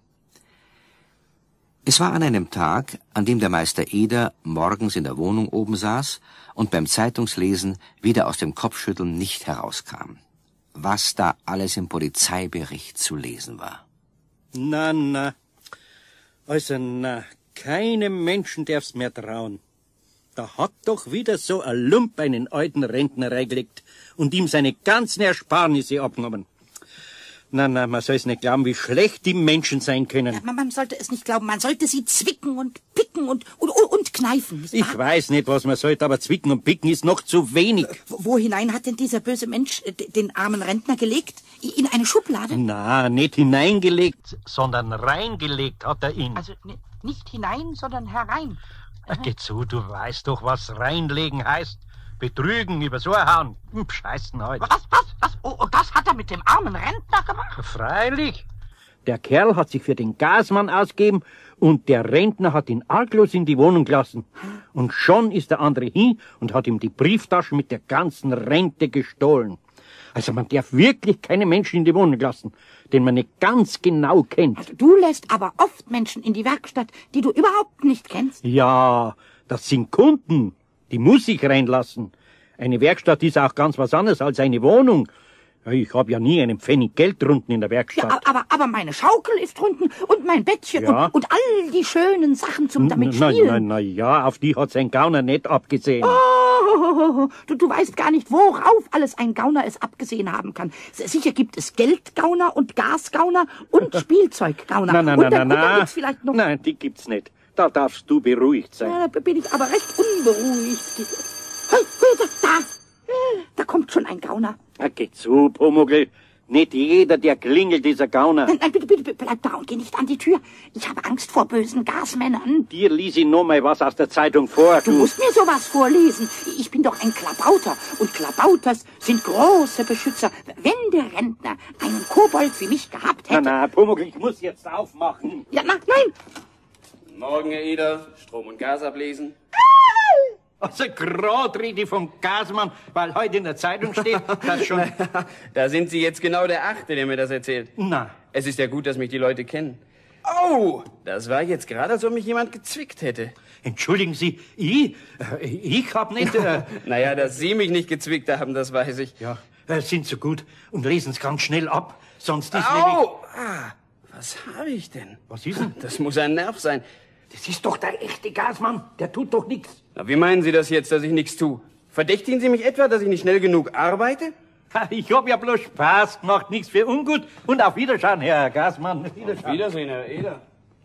Speaker 1: Es war an einem Tag, an dem der Meister Eder morgens in der Wohnung oben saß und beim Zeitungslesen wieder aus dem Kopfschütteln nicht herauskam. Was da alles im Polizeibericht zu lesen war.
Speaker 2: Na. Also, keinem Menschen darf's mehr trauen. Da hat doch wieder so ein Lump einen alten Rentner reingelegt und ihm seine ganzen Ersparnisse abgenommen. Na, man soll es nicht glauben, wie schlecht die Menschen sein können.
Speaker 3: Ja, man sollte es nicht glauben, man sollte sie zwicken und picken und kneifen. Nicht wahr?
Speaker 2: Ich weiß nicht, was man sollte, aber zwicken und picken ist noch zu wenig.
Speaker 3: Wo hinein hat denn dieser böse Mensch den armen Rentner gelegt? In eine Schublade?
Speaker 2: Na, nicht hineingelegt, sondern reingelegt hat er ihn.
Speaker 3: Also nicht hinein, sondern herein.
Speaker 2: Geh zu, du weißt doch, was reinlegen heißt. Betrügen, über so hauen. Scheißen halt.
Speaker 3: Was? Oh, das hat er mit dem armen Rentner gemacht?
Speaker 2: Freilich. Der Kerl hat sich für den Gasmann ausgegeben und der Rentner hat ihn arglos in die Wohnung gelassen. Und schon ist der andere hin und hat ihm die Brieftasche mit der ganzen Rente gestohlen. Also man darf wirklich keine Menschen in die Wohnung lassen, den man nicht ganz genau kennt.
Speaker 3: Also du lässt aber oft Menschen in die Werkstatt, die du überhaupt nicht kennst.
Speaker 2: Ja, das sind Kunden. Die muss ich reinlassen. Eine Werkstatt ist auch ganz was anderes als eine Wohnung. Ich habe ja nie einen Pfennig Geld drunten in der Werkstatt.
Speaker 3: Ja, aber meine Schaukel ist drunten und mein Bettchen und all die schönen Sachen zum damit spielen.
Speaker 2: Na ja, auf die hat sein Gauner nicht abgesehen.
Speaker 3: Oh, du weißt gar nicht, worauf alles ein Gauner es abgesehen haben kann. Sicher gibt es Geldgauner und Gasgauner und Spielzeuggauner.
Speaker 2: Na.
Speaker 3: Gibt's vielleicht noch...
Speaker 2: Nein, die gibt's nicht. Da darfst du beruhigt sein.
Speaker 3: Ja, da bin ich aber recht unberuhigt. Da kommt schon ein Gauner.
Speaker 2: Geh zu, Pumuckl. Nicht jeder, der klingelt, ist ein Gauner.
Speaker 3: Nein, bitte, bleib da und geh nicht an die Tür. Ich habe Angst vor bösen Gasmännern.
Speaker 2: Dir lies ich noch mal was aus der Zeitung vor.
Speaker 3: Du musst mir sowas vorlesen. Ich bin doch ein Klabauter. Und Klabauters sind große Beschützer. Wenn der Rentner einen Kobold wie mich gehabt hätte...
Speaker 2: Na, Pumuckl, ich muss jetzt aufmachen.
Speaker 3: Ja, nein.
Speaker 7: Morgen, Herr Eder. Strom und Gas ablesen.
Speaker 2: Also gerade rede ich vom Gasmann, weil heute in der Zeitung steht, dass schon...
Speaker 7: Da sind Sie jetzt genau der Achte, der mir das erzählt.
Speaker 2: Na.
Speaker 7: Es ist ja gut, dass mich die Leute kennen. Oh, das war jetzt gerade, als ob mich jemand gezwickt hätte.
Speaker 2: Entschuldigen Sie, ich hab nicht...
Speaker 7: Naja, dass Sie mich nicht gezwickt haben, das weiß ich.
Speaker 2: Ja, sind so gut und lesen es ganz schnell ab, sonst ist
Speaker 7: Au! Was habe ich denn?
Speaker 2: Was ist denn?
Speaker 7: Das muss ein Nerv sein.
Speaker 2: Das ist doch der echte Gasmann, der tut doch nichts.
Speaker 7: Wie meinen Sie das jetzt, dass ich nichts tue? Verdächtigen Sie mich etwa, dass ich nicht schnell genug arbeite?
Speaker 2: Ich hab ja bloß Spaß gemacht, nichts für ungut. Und auf Wiederschauen, Herr Gasmann.
Speaker 7: Auf Wiedersehen, Herr Eder.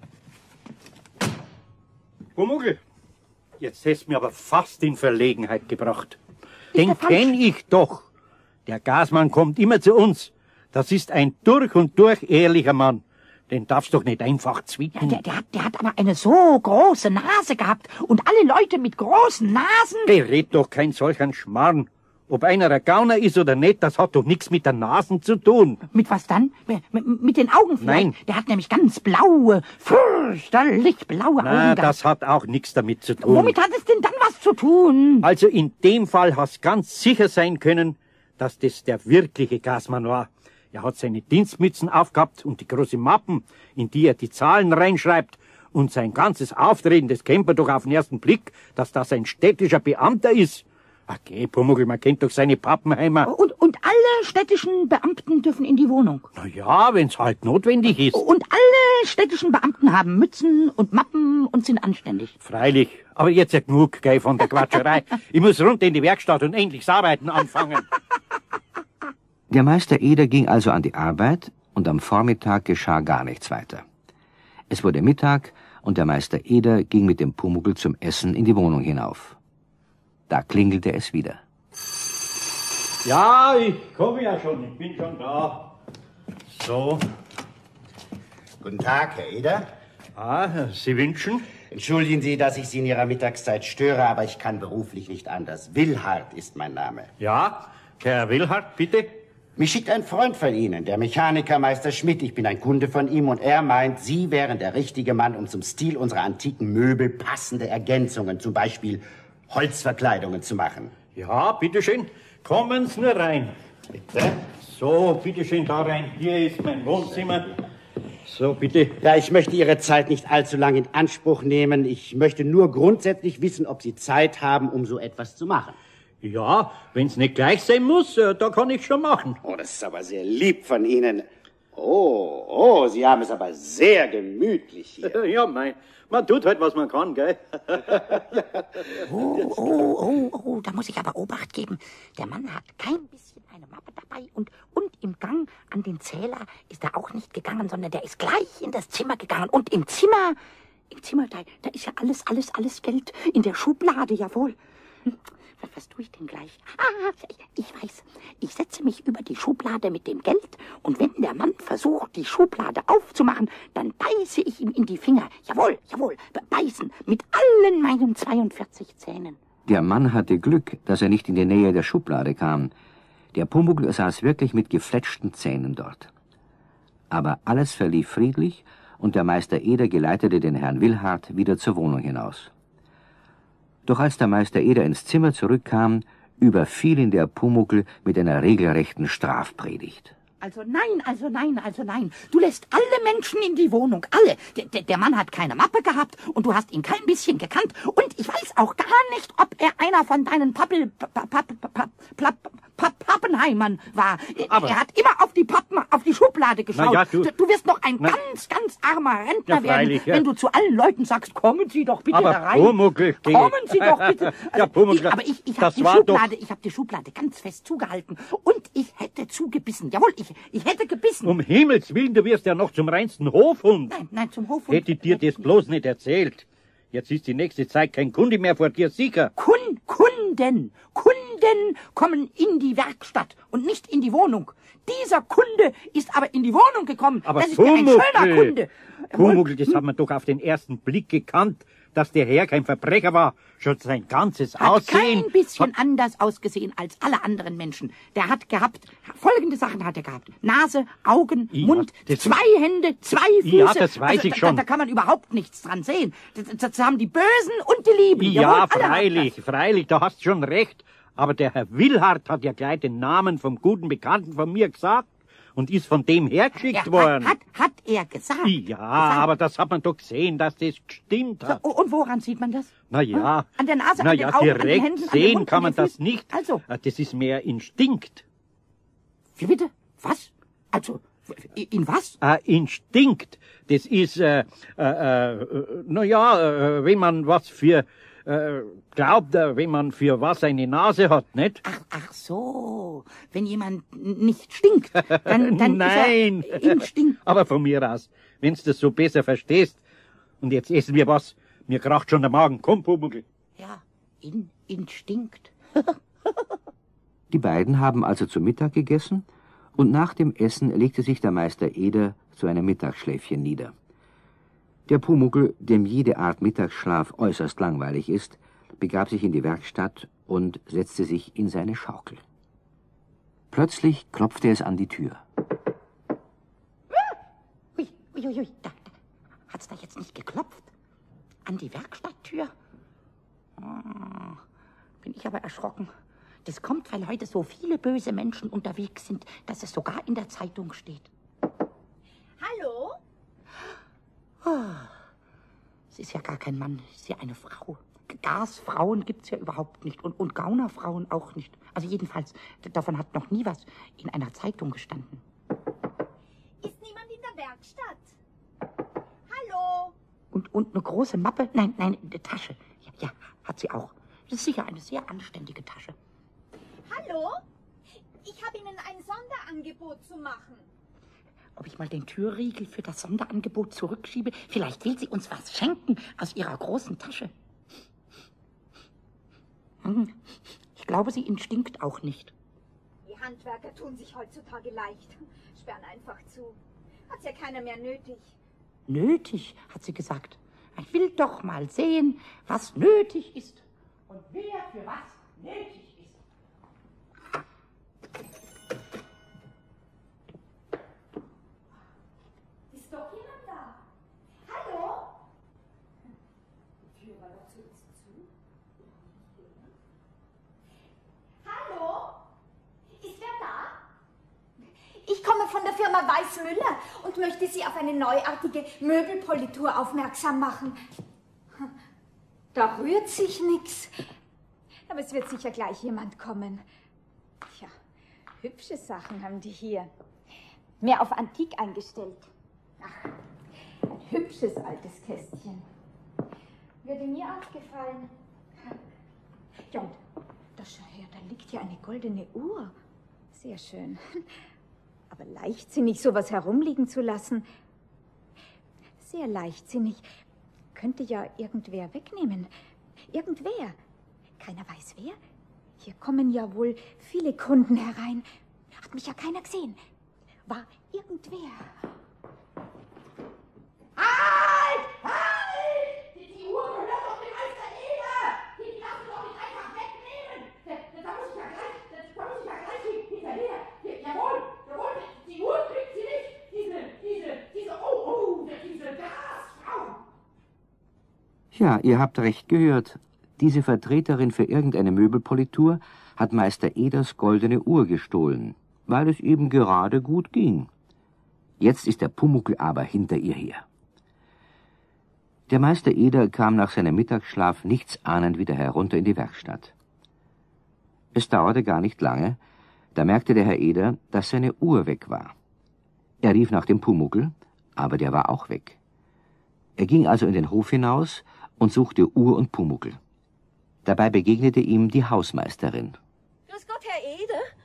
Speaker 2: Pumuckl, jetzt hast du mir aber fast in Verlegenheit gebracht. Den kenn ich doch. Der Gasmann kommt immer zu uns. Das ist ein durch und durch ehrlicher Mann. Den darfst du doch nicht einfach zwicken.
Speaker 3: Ja, der hat aber eine so große Nase gehabt. Und alle Leute mit großen Nasen...
Speaker 2: Der redet doch kein solchen Schmarrn. Ob einer ein Gauner ist oder nicht, das hat doch nichts mit der Nasen zu tun.
Speaker 3: Mit was dann? Mit den Augen vielleicht?
Speaker 2: Nein.
Speaker 3: Der hat nämlich ganz blaue, fürchterlich blaue Augen
Speaker 2: Na,
Speaker 3: gehabt.
Speaker 2: das hat auch nichts damit zu tun.
Speaker 3: Womit hat es denn dann was zu tun?
Speaker 2: Also in dem Fall hast ganz sicher sein können, dass das der wirkliche Gasmann war. Er hat seine Dienstmützen aufgehabt und die großen Mappen, in die er die Zahlen reinschreibt. Und sein ganzes Auftreten, das kennt man doch auf den ersten Blick, dass das ein städtischer Beamter ist. Okay, Pumuckl, man kennt doch seine Pappenheimer.
Speaker 3: Und alle städtischen Beamten dürfen in die Wohnung.
Speaker 2: Na ja, wenn's halt notwendig ist.
Speaker 3: Und alle städtischen Beamten haben Mützen und Mappen und sind anständig.
Speaker 2: Freilich. Aber jetzt ja genug, gell, von der Quatscherei. Ich muss runter in die Werkstatt und endlich das Arbeiten anfangen.
Speaker 1: Der Meister Eder ging also an die Arbeit und am Vormittag geschah gar nichts weiter. Es wurde Mittag und der Meister Eder ging mit dem Pumuckl zum Essen in die Wohnung hinauf. Da klingelte es wieder.
Speaker 2: Ja, ich komme ja schon, ich bin schon da. So.
Speaker 8: Guten Tag, Herr Eder.
Speaker 2: Sie wünschen?
Speaker 8: Entschuldigen Sie, dass ich Sie in Ihrer Mittagszeit störe, aber ich kann beruflich nicht anders. Willhardt ist mein Name.
Speaker 2: Ja, Herr Willhardt, bitte.
Speaker 8: Mich schickt ein Freund von Ihnen, der Mechaniker Meister Schmidt. Ich bin ein Kunde von ihm und er meint, Sie wären der richtige Mann, um zum Stil unserer antiken Möbel passende Ergänzungen, zum Beispiel Holzverkleidungen zu machen.
Speaker 2: Ja, bitteschön. Kommen Sie nur rein.
Speaker 8: Bitte?
Speaker 2: So, bitteschön, da rein. Hier ist mein Wohnzimmer. So, bitte.
Speaker 8: Ja, ich möchte Ihre Zeit nicht allzu lang in Anspruch nehmen. Ich möchte nur grundsätzlich wissen, ob Sie Zeit haben, um so etwas zu machen.
Speaker 2: Ja, wenn's nicht gleich sein muss, da kann ich schon machen.
Speaker 8: Oh, das ist aber sehr lieb von Ihnen. Oh, Sie haben es aber sehr gemütlich hier.
Speaker 2: Ja, man tut halt, was man kann, gell?
Speaker 3: Oh, da muss ich aber Obacht geben. Der Mann hat kein bisschen eine Mappe dabei und im Gang an den Zähler ist er auch nicht gegangen, sondern der ist gleich in das Zimmer gegangen. Und im Zimmer, da ist ja alles Geld. In der Schublade, jawohl. Was tue ich denn gleich? Ich weiß. Ich setze mich über die Schublade mit dem Geld und wenn der Mann versucht, die Schublade aufzumachen, dann beiße ich ihm in die Finger. Jawohl, beißen. Mit allen meinen 42 Zähnen.
Speaker 1: Der Mann hatte Glück, dass er nicht in die Nähe der Schublade kam. Der Pumuckl saß wirklich mit gefletschten Zähnen dort. Aber alles verlief friedlich und der Meister Eder geleitete den Herrn Willhardt wieder zur Wohnung hinaus. Doch als der Meister Eder ins Zimmer zurückkam, überfiel ihn der Pumuckl mit einer regelrechten Strafpredigt.
Speaker 3: Also nein. Du lässt alle Menschen in die Wohnung, alle. Der Mann hat keine Mappe gehabt und du hast ihn kein bisschen gekannt. Und ich weiß auch gar nicht, ob er einer von deinen Pappenheimern war.
Speaker 2: Aber
Speaker 3: er hat immer auf die Schublade geschaut.
Speaker 2: Ja,
Speaker 3: du wirst noch ein ganz armer Rentner werden, wenn du zu allen Leuten sagst, kommen Sie doch bitte da rein.
Speaker 2: Pumuckl,
Speaker 3: kommen Sie doch bitte.
Speaker 2: Ja, Pumuckl,
Speaker 3: ich habe die Schublade ganz fest zugehalten und ich hätte zugebissen. Jawohl, ich hätte gebissen.
Speaker 2: Um Himmels Willen, du wirst ja noch zum reinsten Hofhund.
Speaker 3: Nein, zum Hofhund.
Speaker 2: Hätte dir das bloß nicht erzählt. Jetzt ist die nächste Zeit kein Kunde mehr vor dir sicher.
Speaker 3: Kunden kommen in die Werkstatt und nicht in die Wohnung. Dieser Kunde ist aber in die Wohnung gekommen.
Speaker 2: Aber
Speaker 3: das ist ja ein schöner Kunde.
Speaker 2: Pumuckl, das hat man doch auf den ersten Blick gekannt. dass der Herr kein Verbrecher war. Schon sein ganzes
Speaker 3: Hat
Speaker 2: Aussehen.
Speaker 3: kein bisschen anders ausgesehen als alle anderen Menschen. Der hat gehabt, folgende Sachen hat er gehabt. Nase, Augen,
Speaker 2: Ja,
Speaker 3: Mund,
Speaker 2: das-
Speaker 3: 2 Hände, 2 Füße.
Speaker 2: Ja, das weiß ich schon.
Speaker 3: Da kann man überhaupt nichts dran sehen. Das haben die Bösen und die Lieben.
Speaker 2: Ja,
Speaker 3: Jawohl, alle
Speaker 2: freilich,
Speaker 3: haben
Speaker 2: freilich, da hast schon recht. Aber der Herr Willhardt hat ja gleich den Namen vom guten Bekannten von mir gesagt und ist von dem hergeschickt
Speaker 3: das.
Speaker 2: worden.
Speaker 3: Hat er gesagt.
Speaker 2: Ja, aber das hat man doch gesehen, dass das gestimmt hat.
Speaker 3: So, und woran sieht man das?
Speaker 2: Na ja.
Speaker 3: An der Nase,
Speaker 2: Na
Speaker 3: an den
Speaker 2: ja,
Speaker 3: Augen, an den
Speaker 2: direkt
Speaker 3: Händen, an dem
Speaker 2: sehen
Speaker 3: Mund,
Speaker 2: kann
Speaker 3: an
Speaker 2: man
Speaker 3: den
Speaker 2: das
Speaker 3: Füßen.
Speaker 2: nicht.
Speaker 3: Also,
Speaker 2: Das ist mehr Instinkt.
Speaker 3: wie bitte? Was? Also, in was?
Speaker 2: Instinkt. Das ist, wenn man was für, glaubt, wenn man für was eine Nase hat, nicht?
Speaker 3: Ach so, wenn jemand nicht stinkt, dann
Speaker 2: Nein.
Speaker 3: ist er Instinkt.
Speaker 2: Aber von mir aus, wenn's das so besser verstehst. Und jetzt essen wir was. Mir kracht schon der Magen. Komm, Pumuckl.
Speaker 3: Ja, Instinkt.
Speaker 1: Die beiden haben also zu Mittag gegessen, und nach dem Essen legte sich der Meister Eder zu einem Mittagsschläfchen nieder. Der Pumuckl, dem jede Art Mittagsschlaf äußerst langweilig ist, begab sich in die Werkstatt und setzte sich in seine Schaukel. Plötzlich klopfte es an die Tür.
Speaker 3: Ui, da hat's da jetzt nicht geklopft? An die Werkstatttür? Oh, bin ich aber erschrocken. Das kommt, weil heute so viele böse Menschen unterwegs sind, dass es sogar in der Zeitung steht.
Speaker 4: Hallo?
Speaker 3: Es ist ja gar kein Mann, es ist ja eine Frau. Gasfrauen gibt's ja überhaupt nicht und Gaunerfrauen auch nicht. Also jedenfalls, davon hat noch nie was in einer Zeitung gestanden.
Speaker 4: Ist niemand in der Werkstatt? Hallo?
Speaker 3: Und eine große Mappe? Nein, eine Tasche. Ja, hat sie auch. Das ist sicher eine sehr anständige Tasche.
Speaker 4: Hallo? Ich habe Ihnen ein Sonderangebot zu machen.
Speaker 3: Ob ich mal den Türriegel für das Sonderangebot zurückschiebe? Vielleicht will sie uns was schenken aus ihrer großen Tasche. Ich glaube, sie instinkt auch nicht.
Speaker 4: Die Handwerker tun sich heutzutage leicht. Sperren einfach zu. Hat's ja keiner mehr nötig.
Speaker 3: Nötig, hat sie gesagt. Ich will doch mal sehen, was nötig ist. Und wer für was nötig ist.
Speaker 4: Ist doch jemand da? Hallo? Die Tür war doch zuletzt zu. Hallo? Ist wer da? Ich komme von der Firma Weiß-Müller und möchte Sie auf eine neuartige Möbelpolitur aufmerksam machen. Da rührt sich nichts. Aber es wird sicher gleich jemand kommen. Tja, hübsche Sachen haben die hier. Mehr auf Antik eingestellt. Ach, ein hübsches altes Kästchen. Würde mir auch gefallen. Ja, und das schau her, da liegt ja eine goldene Uhr. Sehr schön. Aber leichtsinnig, sowas herumliegen zu lassen. Sehr leichtsinnig. Könnte ja irgendwer wegnehmen. Irgendwer. Keiner weiß wer. Hier kommen ja wohl viele Kunden herein. Hat mich ja keiner gesehen. War irgendwer.
Speaker 3: Halt! Halt! Die Uhr gehört doch dem Meister Eder! Die darf du doch nicht einfach wegnehmen! Da muss ich ja gleich hinterher! Jawohl! Die Uhr kriegt sie nicht! Diese Gasfrau!
Speaker 1: Ja, ihr habt recht gehört. Diese Vertreterin für irgendeine Möbelpolitur hat Meister Eders goldene Uhr gestohlen, weil es eben gerade gut ging. Jetzt ist der Pumuckl aber hinter ihr her. Der Meister Eder kam nach seinem Mittagsschlaf nichtsahnend wieder herunter in die Werkstatt. Es dauerte gar nicht lange, da merkte der Herr Eder, dass seine Uhr weg war. Er rief nach dem Pumuckl, aber der war auch weg. Er ging also in den Hof hinaus und suchte Uhr und Pumuckl. Dabei begegnete ihm die Hausmeisterin.
Speaker 9: Grüß Gott, Herr Eder.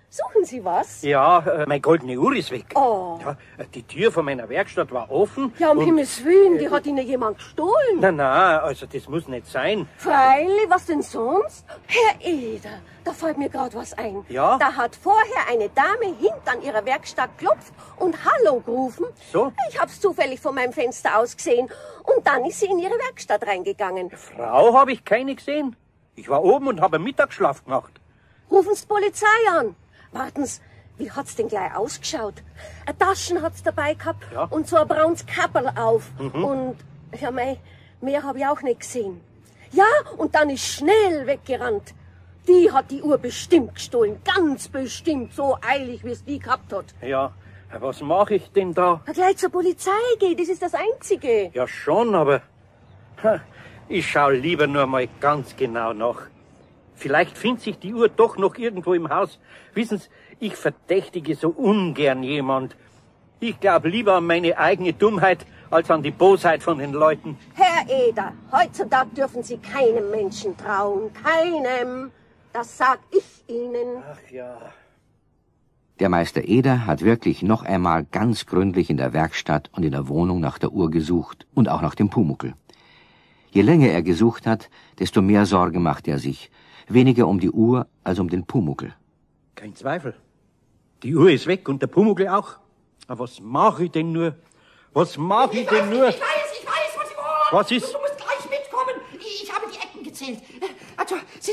Speaker 9: Suchen Sie was?
Speaker 2: Ja, meine goldene Uhr ist weg.
Speaker 9: Oh.
Speaker 2: Ja, die Tür von meiner Werkstatt war offen.
Speaker 9: Ja, um Himmels Willen, die hat Ihnen jemand gestohlen.
Speaker 2: Na, also das muss nicht sein.
Speaker 9: Freilich, was denn sonst? Herr Eder, da fällt mir gerade was ein.
Speaker 2: Ja?
Speaker 9: Da hat vorher eine Dame hinten an ihrer Werkstatt geklopft und Hallo gerufen.
Speaker 2: So?
Speaker 9: Ich hab's zufällig von meinem Fenster aus gesehen. Und dann ist sie in ihre Werkstatt reingegangen.
Speaker 2: Frau habe ich keine gesehen. Ich war oben und habe Mittagsschlaf gemacht.
Speaker 9: Rufen Sie Polizei an. Warten's, wie hat's denn gleich ausgeschaut? Eine Taschen hat's dabei gehabt
Speaker 2: Ja.
Speaker 9: und so ein braunes Kapperl auf. Und, ja mei, mehr hab ich auch nicht gesehen. Ja, und dann ist schnell weggerannt. Die hat die Uhr bestimmt gestohlen, ganz bestimmt, so eilig, wie es die gehabt hat.
Speaker 2: Ja, was mache ich denn da?
Speaker 9: Na, gleich zur Polizei geht, das ist das Einzige.
Speaker 2: Ja schon, aber ich schau lieber nur mal ganz genau nach. Vielleicht findet sich die Uhr doch noch irgendwo im Haus. Wissen Sie, ich verdächtige so ungern jemand. Ich glaube lieber an meine eigene Dummheit als an die Bosheit von den Leuten.
Speaker 9: Herr Eder, heutzutage dürfen Sie keinem Menschen trauen, keinem. Das sag ich Ihnen.
Speaker 2: Ach ja.
Speaker 1: Der Meister Eder hat wirklich noch einmal ganz gründlich in der Werkstatt und in der Wohnung nach der Uhr gesucht und auch nach dem Pumuckl. Je länger er gesucht hat, desto mehr Sorge macht er sich. Weniger um die Uhr als um den Pumuckl.
Speaker 2: Kein Zweifel. Die Uhr ist weg und der Pumuckl auch. Aber was mache ich denn nur? Was mache ich denn nur?
Speaker 3: Ich weiß, was Sie wollen.
Speaker 2: Was ist?
Speaker 3: Du musst gleich mitkommen. Ich habe die Ecken gezählt. Also, Sie,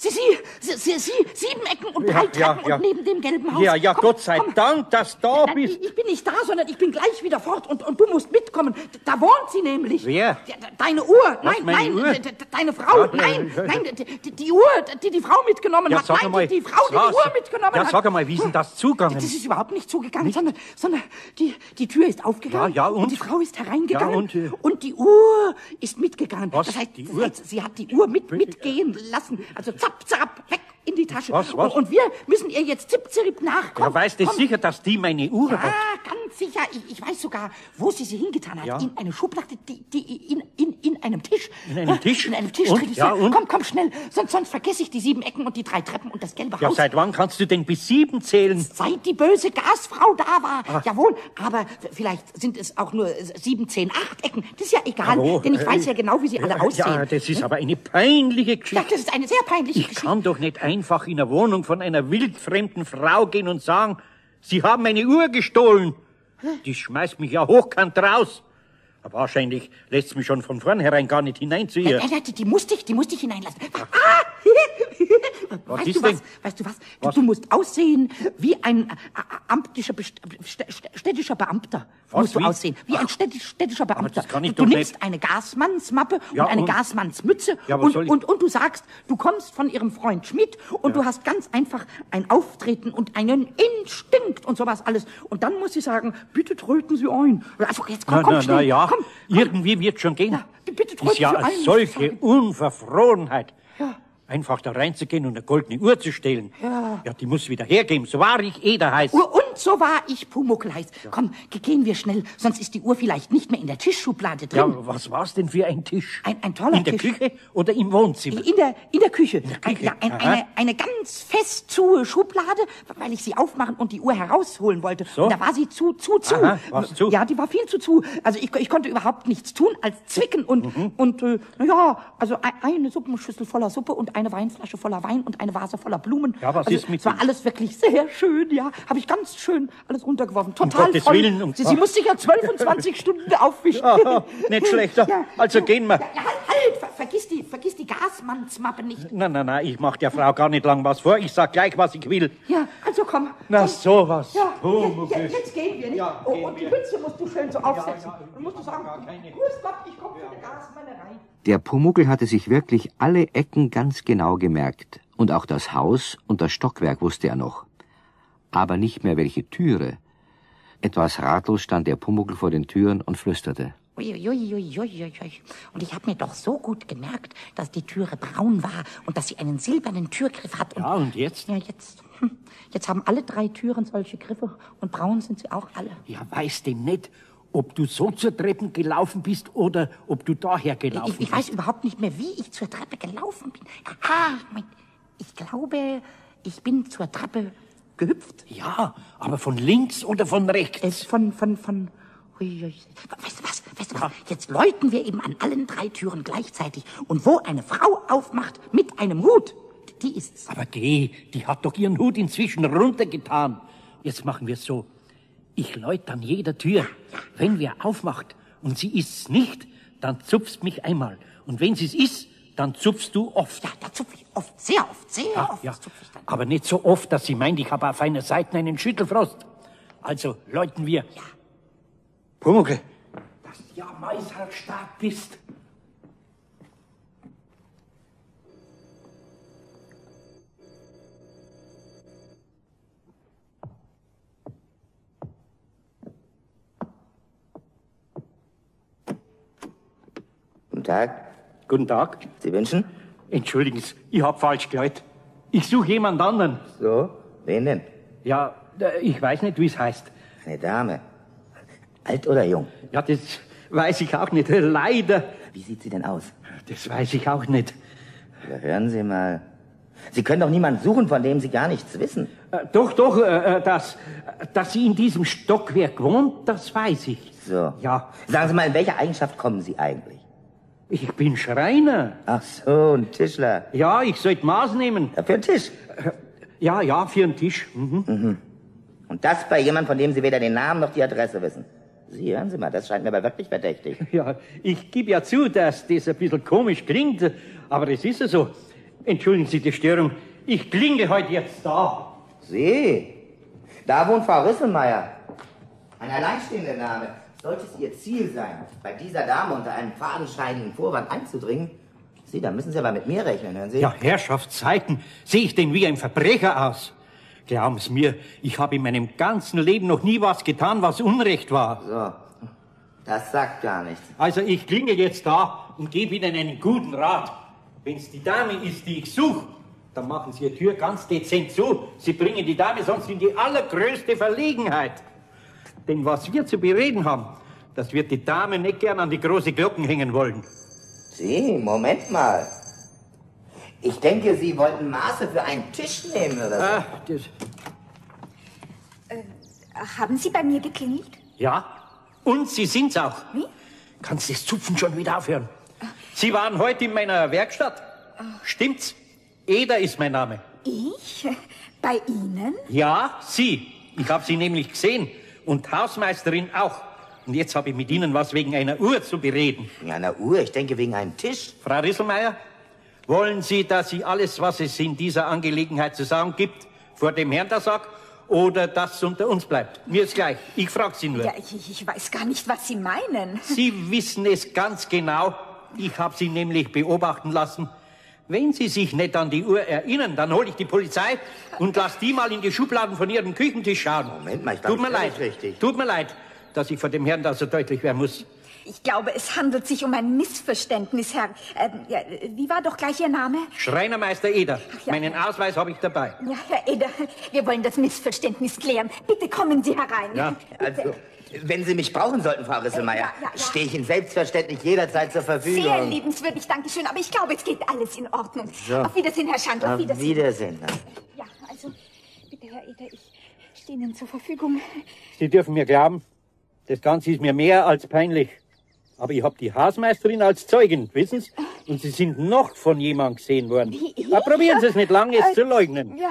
Speaker 3: 7 Ecken und 3 Treppen und neben dem gelben Haus.
Speaker 2: Ja,
Speaker 3: Komm,
Speaker 2: Gott sei Dank, dass du da bist.
Speaker 3: Ich bin nicht da, sondern ich bin gleich wieder fort und du musst mitkommen. Da wohnt sie nämlich.
Speaker 2: Wer?
Speaker 3: Deine Uhr.
Speaker 2: Was, meine Uhr?
Speaker 3: Deine Frau.
Speaker 2: Ja,
Speaker 3: Nein, die Uhr, die Frau mitgenommen hat.
Speaker 2: Sag
Speaker 3: Nein,
Speaker 2: mal,
Speaker 3: die Frau, die Uhr mitgenommen hat.
Speaker 2: Ja, sag einmal, wie ist denn das zugegangen?
Speaker 3: Das ist überhaupt nicht zugegangen, sondern die Tür ist aufgegangen
Speaker 2: Ja, und?
Speaker 3: die Frau ist hereingegangen
Speaker 2: Ja,
Speaker 3: und die Uhr ist mitgegangen.
Speaker 2: Was?
Speaker 3: Das heißt,
Speaker 2: Die Uhr?
Speaker 3: sie hat die Uhr mitgehen lassen. Also zapp, zapp, weg in die Tasche.
Speaker 2: Was?
Speaker 3: Und wir müssen ihr jetzt zipp-zirip nachkommen.
Speaker 2: Ja, weißt du sicher, dass die meine Uhr
Speaker 3: Ja,
Speaker 2: hat?
Speaker 3: ganz sicher. Ich weiß sogar, wo sie hingetan hat.
Speaker 2: Ja.
Speaker 3: In eine Schublade, die in einem Tisch.
Speaker 2: In einem Tisch?
Speaker 3: In einem Tisch.
Speaker 2: Und?
Speaker 3: drin ist.
Speaker 2: Ja, und?
Speaker 3: Komm, schnell. Sonst vergesse ich die 7 Ecken und die 3 Treppen und das gelbe
Speaker 2: Ja,
Speaker 3: Haus.
Speaker 2: seit wann kannst du denn bis 7 zählen?
Speaker 3: Seit die böse Gasfrau da war. Jawohl, aber vielleicht sind es auch nur 7, 10, 8 Ecken. Das ist ja egal,
Speaker 2: Aber,
Speaker 3: denn ich weiß ja genau, wie sie alle aussehen.
Speaker 2: Ja, das ist aber eine peinliche
Speaker 3: Ja,
Speaker 2: Geschichte.
Speaker 3: das ist eine sehr peinliche
Speaker 2: Ich
Speaker 3: Geschichte.
Speaker 2: kann doch nicht einfach in eine Wohnung von einer wildfremden Frau gehen und sagen, Sie haben meine Uhr gestohlen. Die schmeißt mich ja hochkant raus. Aber wahrscheinlich lässt mich schon von vornherein gar nicht hinein zu ihr.
Speaker 3: Die musste ich hineinlassen.
Speaker 2: Was
Speaker 3: Weißt
Speaker 2: ist
Speaker 3: du
Speaker 2: denn?
Speaker 3: Weißt du was? Du musst aussehen wie ein städtischer Beamter.
Speaker 2: Was,
Speaker 3: Musst du
Speaker 2: wie?
Speaker 3: aussehen. Wie ein städtischer Beamter.
Speaker 2: das kann ich
Speaker 3: Du
Speaker 2: doch
Speaker 3: nimmst
Speaker 2: nicht.
Speaker 3: eine Gasmannsmappe
Speaker 2: Ja,
Speaker 3: und eine
Speaker 2: und?
Speaker 3: Gasmannsmütze
Speaker 2: Ja, was soll ich?
Speaker 3: und du sagst, du kommst von ihrem Freund Schmidt und du hast ganz einfach ein Auftreten und einen Instinkt und sowas alles. Und dann muss sie sagen, bitte tröten Sie ein. Also jetzt komm schnell.
Speaker 2: Ja,
Speaker 3: Komm.
Speaker 2: irgendwie wird schon gehen.
Speaker 3: Ja, bitte tröten
Speaker 2: Ist ja
Speaker 3: Sie
Speaker 2: eine
Speaker 3: ein,
Speaker 2: solche
Speaker 3: muss ich
Speaker 2: Unverfrorenheit.
Speaker 3: Ja.
Speaker 2: Einfach da reinzugehen und eine goldene Uhr zu stehlen. Ja, die muss wieder hergeben, so wahr ich Eder heiß.
Speaker 3: Und so war ich Pumuckl heiß. Komm, gehen wir schnell, sonst ist die Uhr vielleicht nicht mehr in der Tischschublade drin.
Speaker 2: Ja, was war's denn für ein Tisch?
Speaker 3: Ein toller
Speaker 2: In der
Speaker 3: Tisch.
Speaker 2: Küche oder im Wohnzimmer?
Speaker 3: In der Küche.
Speaker 2: Küche. Aha.
Speaker 3: Eine ganz fest zu Schublade, weil ich sie aufmachen und die Uhr herausholen wollte.
Speaker 2: So?
Speaker 3: Und da war sie zu.
Speaker 2: Aha, war's zu?
Speaker 3: Ja, die war viel zu. Also ich konnte überhaupt nichts tun als zwicken und also eine Suppenschüssel voller Suppe und eine Weinflasche voller Wein und eine Vase voller Blumen.
Speaker 2: Ja, was
Speaker 3: also,
Speaker 2: ist mit
Speaker 3: es war
Speaker 2: dem-
Speaker 3: alles wirklich sehr schön, ja. Habe ich ganz schön alles runtergeworfen. Total
Speaker 2: Gottes
Speaker 3: voll.
Speaker 2: Willen,
Speaker 3: Sie musste ja 12 und 20 Stunden aufwischen.
Speaker 2: Aha, nicht schlechter.
Speaker 3: Ja.
Speaker 2: Also gehen wir.
Speaker 3: Ja, halt, vergiss die Gasmannsmappe nicht.
Speaker 2: Na, ich mach der Frau gar nicht lang was vor. Ich sag gleich, was ich will.
Speaker 3: Ja, also komm.
Speaker 2: Na,
Speaker 3: komm.
Speaker 2: sowas.
Speaker 3: Ja,
Speaker 2: Pumuckl.
Speaker 3: jetzt gehen wir, nicht?
Speaker 2: Ja,
Speaker 3: Oh,
Speaker 2: gehen
Speaker 3: und die
Speaker 2: wir.
Speaker 3: Mütze musst du schön so aufsetzen.
Speaker 2: ja,
Speaker 3: Dann musst du sagen,
Speaker 2: gar keine.
Speaker 3: grüß Gott, ich komme für die Gasmanne rein.
Speaker 1: Der Pumuckl hatte sich wirklich alle Ecken ganz genau gemerkt. Und auch das Haus und das Stockwerk wusste er noch. Aber nicht mehr welche Türe. Etwas ratlos stand der Pumuckl vor den Türen und flüsterte.
Speaker 3: Uiuiuiuiui. Und ich habe mir doch so gut gemerkt, dass die Türe braun war und dass sie einen silbernen Türgriff hat.
Speaker 2: Ja, und jetzt?
Speaker 3: Ja, jetzt haben alle 3 Türen solche Griffe und braun sind sie auch alle.
Speaker 2: Ja, weiß denn nicht, ob du so zur Treppe gelaufen bist oder ob du daher gelaufen
Speaker 3: Ich weiß überhaupt nicht mehr, wie ich zur Treppe gelaufen bin. Ich glaube, ich bin zur Treppe gehüpft?
Speaker 2: Ja, aber von links oder von rechts?
Speaker 3: Ui. Weißt du was? Jetzt läuten wir eben an allen 3 Türen gleichzeitig. Und wo eine Frau aufmacht mit einem Hut, die ist's.
Speaker 2: Aber geh, die hat doch ihren Hut inzwischen runtergetan. Jetzt machen wir es so. Ich läute an jeder Tür. Wenn wer aufmacht und sie ist's nicht, dann zupfst mich einmal. Und wenn sie's ist, dann zupfst du oft.
Speaker 3: Ja, da zupf ich oft, sehr oft.
Speaker 2: Ja. Aber nicht so oft, dass sie meint, ich habe auf einer Seite einen Schüttelfrost. Also läuten wir.
Speaker 3: Ja.
Speaker 2: Pumuckl, dass du ja meishalb stark bist.
Speaker 10: Guten Tag.
Speaker 2: Guten Tag.
Speaker 10: Sie wünschen?
Speaker 2: Entschuldigen Sie, ich hab falsch geläut. Ich suche jemand anderen.
Speaker 10: So, wen denn?
Speaker 2: Ja, ich weiß nicht, wie es heißt.
Speaker 10: Eine Dame. Alt oder jung?
Speaker 2: Ja, das weiß ich auch nicht, leider.
Speaker 10: Wie sieht sie denn aus?
Speaker 2: Das weiß ich auch nicht.
Speaker 10: Ja, hören Sie mal. Sie können doch niemanden suchen, von dem Sie gar nichts wissen.
Speaker 2: Doch, dass sie in diesem Stockwerk wohnt, das weiß ich.
Speaker 10: So.
Speaker 2: Ja.
Speaker 10: Sagen Sie mal, in welcher Eigenschaft kommen Sie eigentlich?
Speaker 2: Ich bin Schreiner.
Speaker 10: Ach so, ein Tischler.
Speaker 2: Ja, ich sollte Maß nehmen.
Speaker 10: Ja, für einen Tisch?
Speaker 2: Ja, für einen Tisch. Mhm.
Speaker 10: Und das bei jemandem, von dem Sie weder den Namen noch die Adresse wissen. Sie, hören Sie mal, das scheint mir aber wirklich verdächtig.
Speaker 2: Ja, ich gebe ja zu, dass das ein bisschen komisch klingt, aber es ist ja so. Entschuldigen Sie die Störung. Ich klinge heute jetzt da.
Speaker 10: Sie? Da wohnt Frau Risselmeier. Ein alleinstehender Name. Sollte es Ihr Ziel sein, bei dieser Dame unter einem fadenscheinigen Vorwand einzudringen? Sie, da müssen Sie aber mit mir rechnen, hören Sie?
Speaker 2: Ja, Herrschaftszeiten, sehe ich denn wie ein Verbrecher aus? Glauben Sie mir, ich habe in meinem ganzen Leben noch nie was getan, was Unrecht war.
Speaker 10: So, das sagt gar nichts.
Speaker 2: Also ich klinge jetzt da und gebe Ihnen einen guten Rat. Wenn es die Dame ist, die ich suche, dann machen Sie Ihre Tür ganz dezent zu. Sie bringen die Dame sonst in die allergrößte Verlegenheit. Denn was wir zu bereden haben, das wird die Dame nicht gern an die große Glocken hängen wollen.
Speaker 10: Sie, Moment mal. Ich denke, Sie wollten Maße für einen Tisch nehmen, oder so.
Speaker 4: Haben Sie bei mir geklingelt?
Speaker 2: Ja, und Sie sind's auch.
Speaker 4: Wie?
Speaker 2: Kannst das Zupfen schon wieder aufhören? Sie waren heute in meiner Werkstatt. Stimmt's? Eder ist mein Name.
Speaker 4: Ich? Bei Ihnen?
Speaker 2: Ja, Sie. Ich habe Sie nämlich gesehen. Und Hausmeisterin auch. Und jetzt habe ich mit Ihnen was wegen einer Uhr zu bereden.
Speaker 10: Wegen einer Uhr? Ich denke wegen einem Tisch.
Speaker 2: Frau Risselmeier, wollen Sie, dass ich alles, was es in dieser Angelegenheit zu sagen gibt, vor dem Herrn da sag? Oder dass es unter uns bleibt? Mir ist gleich. Ich frage Sie nur.
Speaker 4: Ja, ich weiß gar nicht, was Sie meinen.
Speaker 2: Sie wissen es ganz genau. Ich habe Sie nämlich beobachten lassen. Wenn Sie sich nicht an die Uhr erinnern, dann hole ich die Polizei und lass die mal in die Schubladen von Ihrem Küchentisch schauen.
Speaker 10: Moment mal, ich glaube,
Speaker 2: Tut mir leid, dass ich vor dem Herrn da so deutlich werden muss.
Speaker 4: Ich glaube, es handelt sich um ein Missverständnis, Herr. Wie war doch gleich Ihr Name?
Speaker 2: Schreinermeister Eder.
Speaker 4: Ja.
Speaker 2: Meinen Ausweis habe ich dabei.
Speaker 4: Ja, Herr Eder, wir wollen das Missverständnis klären. Bitte kommen Sie herein.
Speaker 2: Ja.
Speaker 10: Also, wenn Sie mich brauchen sollten, Frau Risselmeier,
Speaker 4: Ja.
Speaker 10: stehe ich Ihnen selbstverständlich jederzeit zur Verfügung.
Speaker 4: Sehr liebenswürdig, danke schön. Aber ich glaube, es geht alles in Ordnung.
Speaker 10: So.
Speaker 4: Auf Wiedersehen, Herr Schandl.
Speaker 10: Auf Wiedersehen.
Speaker 4: Ja, also, bitte, Herr Eder, ich stehe Ihnen zur Verfügung.
Speaker 2: Sie dürfen mir glauben, das Ganze ist mir mehr als peinlich. Aber ich habe die Hausmeisterin als Zeugin, wissen Sie? Und Sie sind noch von jemandem gesehen worden.
Speaker 4: Wie, ich?
Speaker 2: Probieren Sie es nicht lange, es zu leugnen.
Speaker 4: Ja,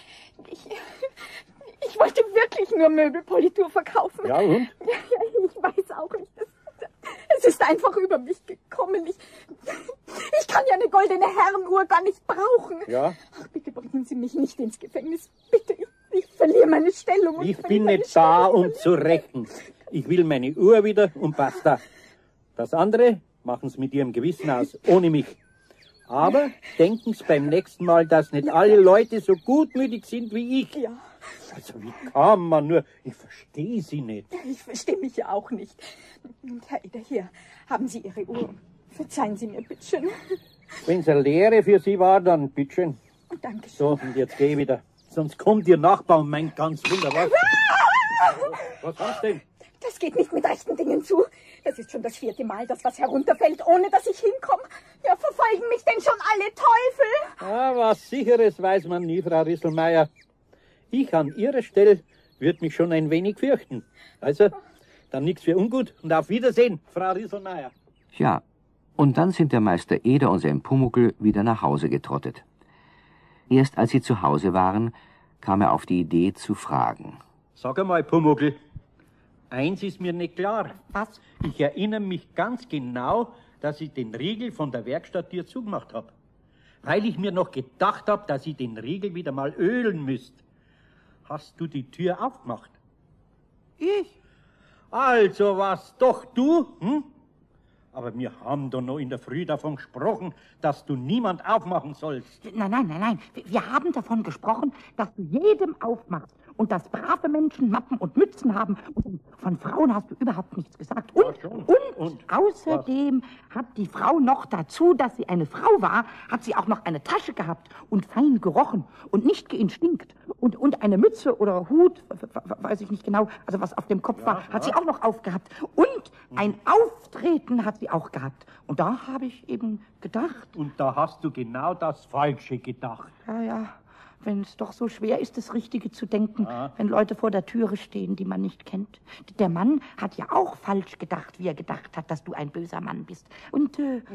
Speaker 4: ich wollte wirklich nur Möbelpolitur verkaufen.
Speaker 2: Ja, und?
Speaker 4: Ja, ich weiß auch nicht. Es ist einfach über mich gekommen. Ich kann ja eine goldene Herrenuhr gar nicht brauchen.
Speaker 2: Ja?
Speaker 4: Ach, bitte bringen Sie mich nicht ins Gefängnis. Bitte, ich verliere meine Stellung. und
Speaker 2: Ich
Speaker 4: verliere
Speaker 2: bin
Speaker 4: meine
Speaker 2: nicht da,
Speaker 4: Stellung.
Speaker 2: um zu rächen. Ich will meine Uhr wieder und basta. Das andere machen Sie mit Ihrem Gewissen aus, ohne mich. Aber denken Sie beim nächsten Mal, dass nicht alle Leute so gutmütig sind wie ich.
Speaker 4: Ja.
Speaker 2: Also wie kann man nur? Ich verstehe Sie nicht.
Speaker 4: Ich verstehe mich ja auch nicht. Und Herr Eder, hier haben Sie Ihre Uhr. Verzeihen Sie mir, bitteschön.
Speaker 2: Wenn es eine Lehre für Sie war, dann bitteschön.
Speaker 4: Dankeschön.
Speaker 2: So, und jetzt geh ich wieder. Sonst kommt Ihr Nachbar und meint ganz wunderbar. Was hast du denn?
Speaker 4: Das geht nicht mit rechten Dingen zu. Das ist schon das 4. Mal, dass was herunterfällt, ohne dass ich hinkomme. Ja, verfolgen mich denn schon alle Teufel?
Speaker 2: Ah, was Sicheres weiß man nie, Frau Risselmeier. Ich an Ihrer Stelle würde mich schon ein wenig fürchten. Also, dann nichts für ungut und auf Wiedersehen, Frau Rieselmeier.
Speaker 1: Ja, und dann sind der Meister Eder und sein Pumuckl wieder nach Hause getrottet. Erst als sie zu Hause waren, kam er auf die Idee zu fragen.
Speaker 2: Sag einmal, Pumuckl, eins ist mir nicht klar.
Speaker 3: Was?
Speaker 2: Ich erinnere mich ganz genau, dass ich den Riegel von der Werkstatttür zugemacht habe. Weil ich mir noch gedacht habe, dass ich den Riegel wieder mal ölen müsste. Hast du die Tür aufgemacht?
Speaker 3: Ich?
Speaker 2: Also was, doch du? Hm? Aber wir haben doch noch in der Früh davon gesprochen, dass du niemand aufmachen sollst.
Speaker 3: Nein. Wir haben davon gesprochen, dass du jedem aufmachst und dass brave Menschen Mappen und Mützen haben. Und von Frauen hast du überhaupt nichts gesagt. Und außerdem hat die Frau noch dazu, dass sie eine Frau war, hat sie auch noch eine Tasche gehabt und fein gerochen und nicht geinstinkt. Und eine Mütze oder Hut, weiß ich nicht genau, also was auf dem Kopf war, hat sie auch noch aufgehabt. Und ein Auftreten hat sie auch gehabt. Und da habe ich eben gedacht...
Speaker 2: Und da hast du genau das Falsche gedacht.
Speaker 3: Ja, wenn es doch so schwer ist, das Richtige zu denken, wenn Leute vor der Türe stehen, die man nicht kennt. Der Mann hat ja auch falsch gedacht, wie er gedacht hat, dass du ein böser Mann bist. Und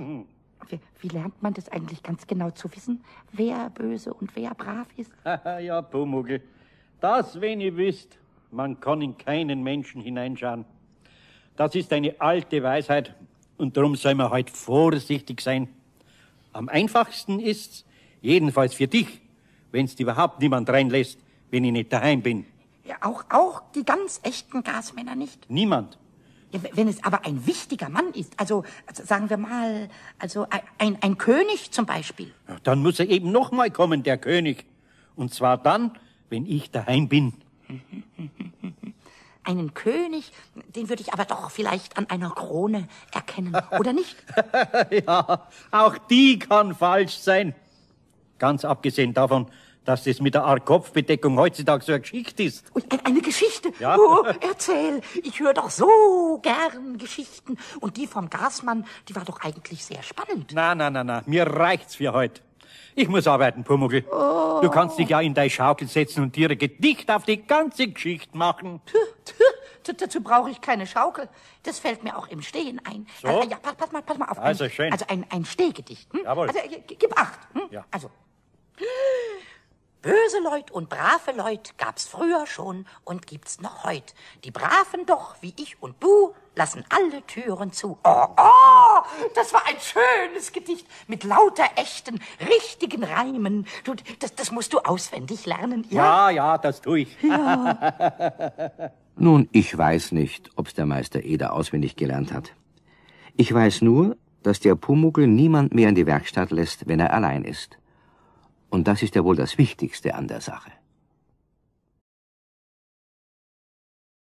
Speaker 3: wie lernt man das eigentlich ganz genau zu wissen, wer böse und wer brav ist?
Speaker 2: Ja, Pumuckl, das, wenn ihr wisst, man kann in keinen Menschen hineinschauen. Das ist eine alte Weisheit und darum soll man halt vorsichtig sein. Am einfachsten ist's, jedenfalls für dich, wenn's überhaupt niemand reinlässt, wenn ich nicht daheim bin.
Speaker 3: Ja, auch die ganz echten Gasmänner nicht?
Speaker 2: Niemand.
Speaker 3: Ja, wenn es aber ein wichtiger Mann ist, also sagen wir mal, also ein König zum Beispiel.
Speaker 2: Ja, dann muss er eben noch mal kommen, der König. Und zwar dann, wenn ich daheim bin.
Speaker 3: Einen König, den würde ich aber doch vielleicht an einer Krone erkennen, oder nicht?
Speaker 2: Ja, auch die kann falsch sein. Ganz abgesehen davon, dass das mit der Art Kopfbedeckung heutzutage so eine Geschichte ist.
Speaker 3: Ui, eine Geschichte?
Speaker 2: Ja.
Speaker 3: Oh, erzähl. Ich höre doch so gern Geschichten. Und die vom Gasmann, die war doch eigentlich sehr spannend.
Speaker 2: Na, mir reicht's für heute. Ich muss arbeiten, Pumuckl. Oh. Du kannst dich ja in deine Schaukel setzen und dir ein Gedicht auf die ganze Geschichte machen.
Speaker 3: Dazu brauche ich keine Schaukel. Das fällt mir auch im Stehen ein.
Speaker 2: So?
Speaker 3: Ja, pass mal auf.
Speaker 2: Also schön.
Speaker 3: Also ein Stehgedicht. Hm?
Speaker 2: Jawohl.
Speaker 3: Also gib Acht. Hm?
Speaker 2: Ja.
Speaker 3: Also. Böse Leut und brave Leut gab's früher schon und gibt's noch heut. Die Braven doch, wie ich und du, lassen alle Türen zu. Oh, das war ein schönes Gedicht mit lauter echten, richtigen Reimen. Du, das musst du auswendig lernen, ja?
Speaker 2: Ja, das tue ich.
Speaker 3: Ja.
Speaker 1: Nun, ich weiß nicht, ob's der Meister Eder auswendig gelernt hat. Ich weiß nur, dass der Pumuckl niemand mehr in die Werkstatt lässt, wenn er allein ist. Und das ist ja wohl das Wichtigste an der Sache.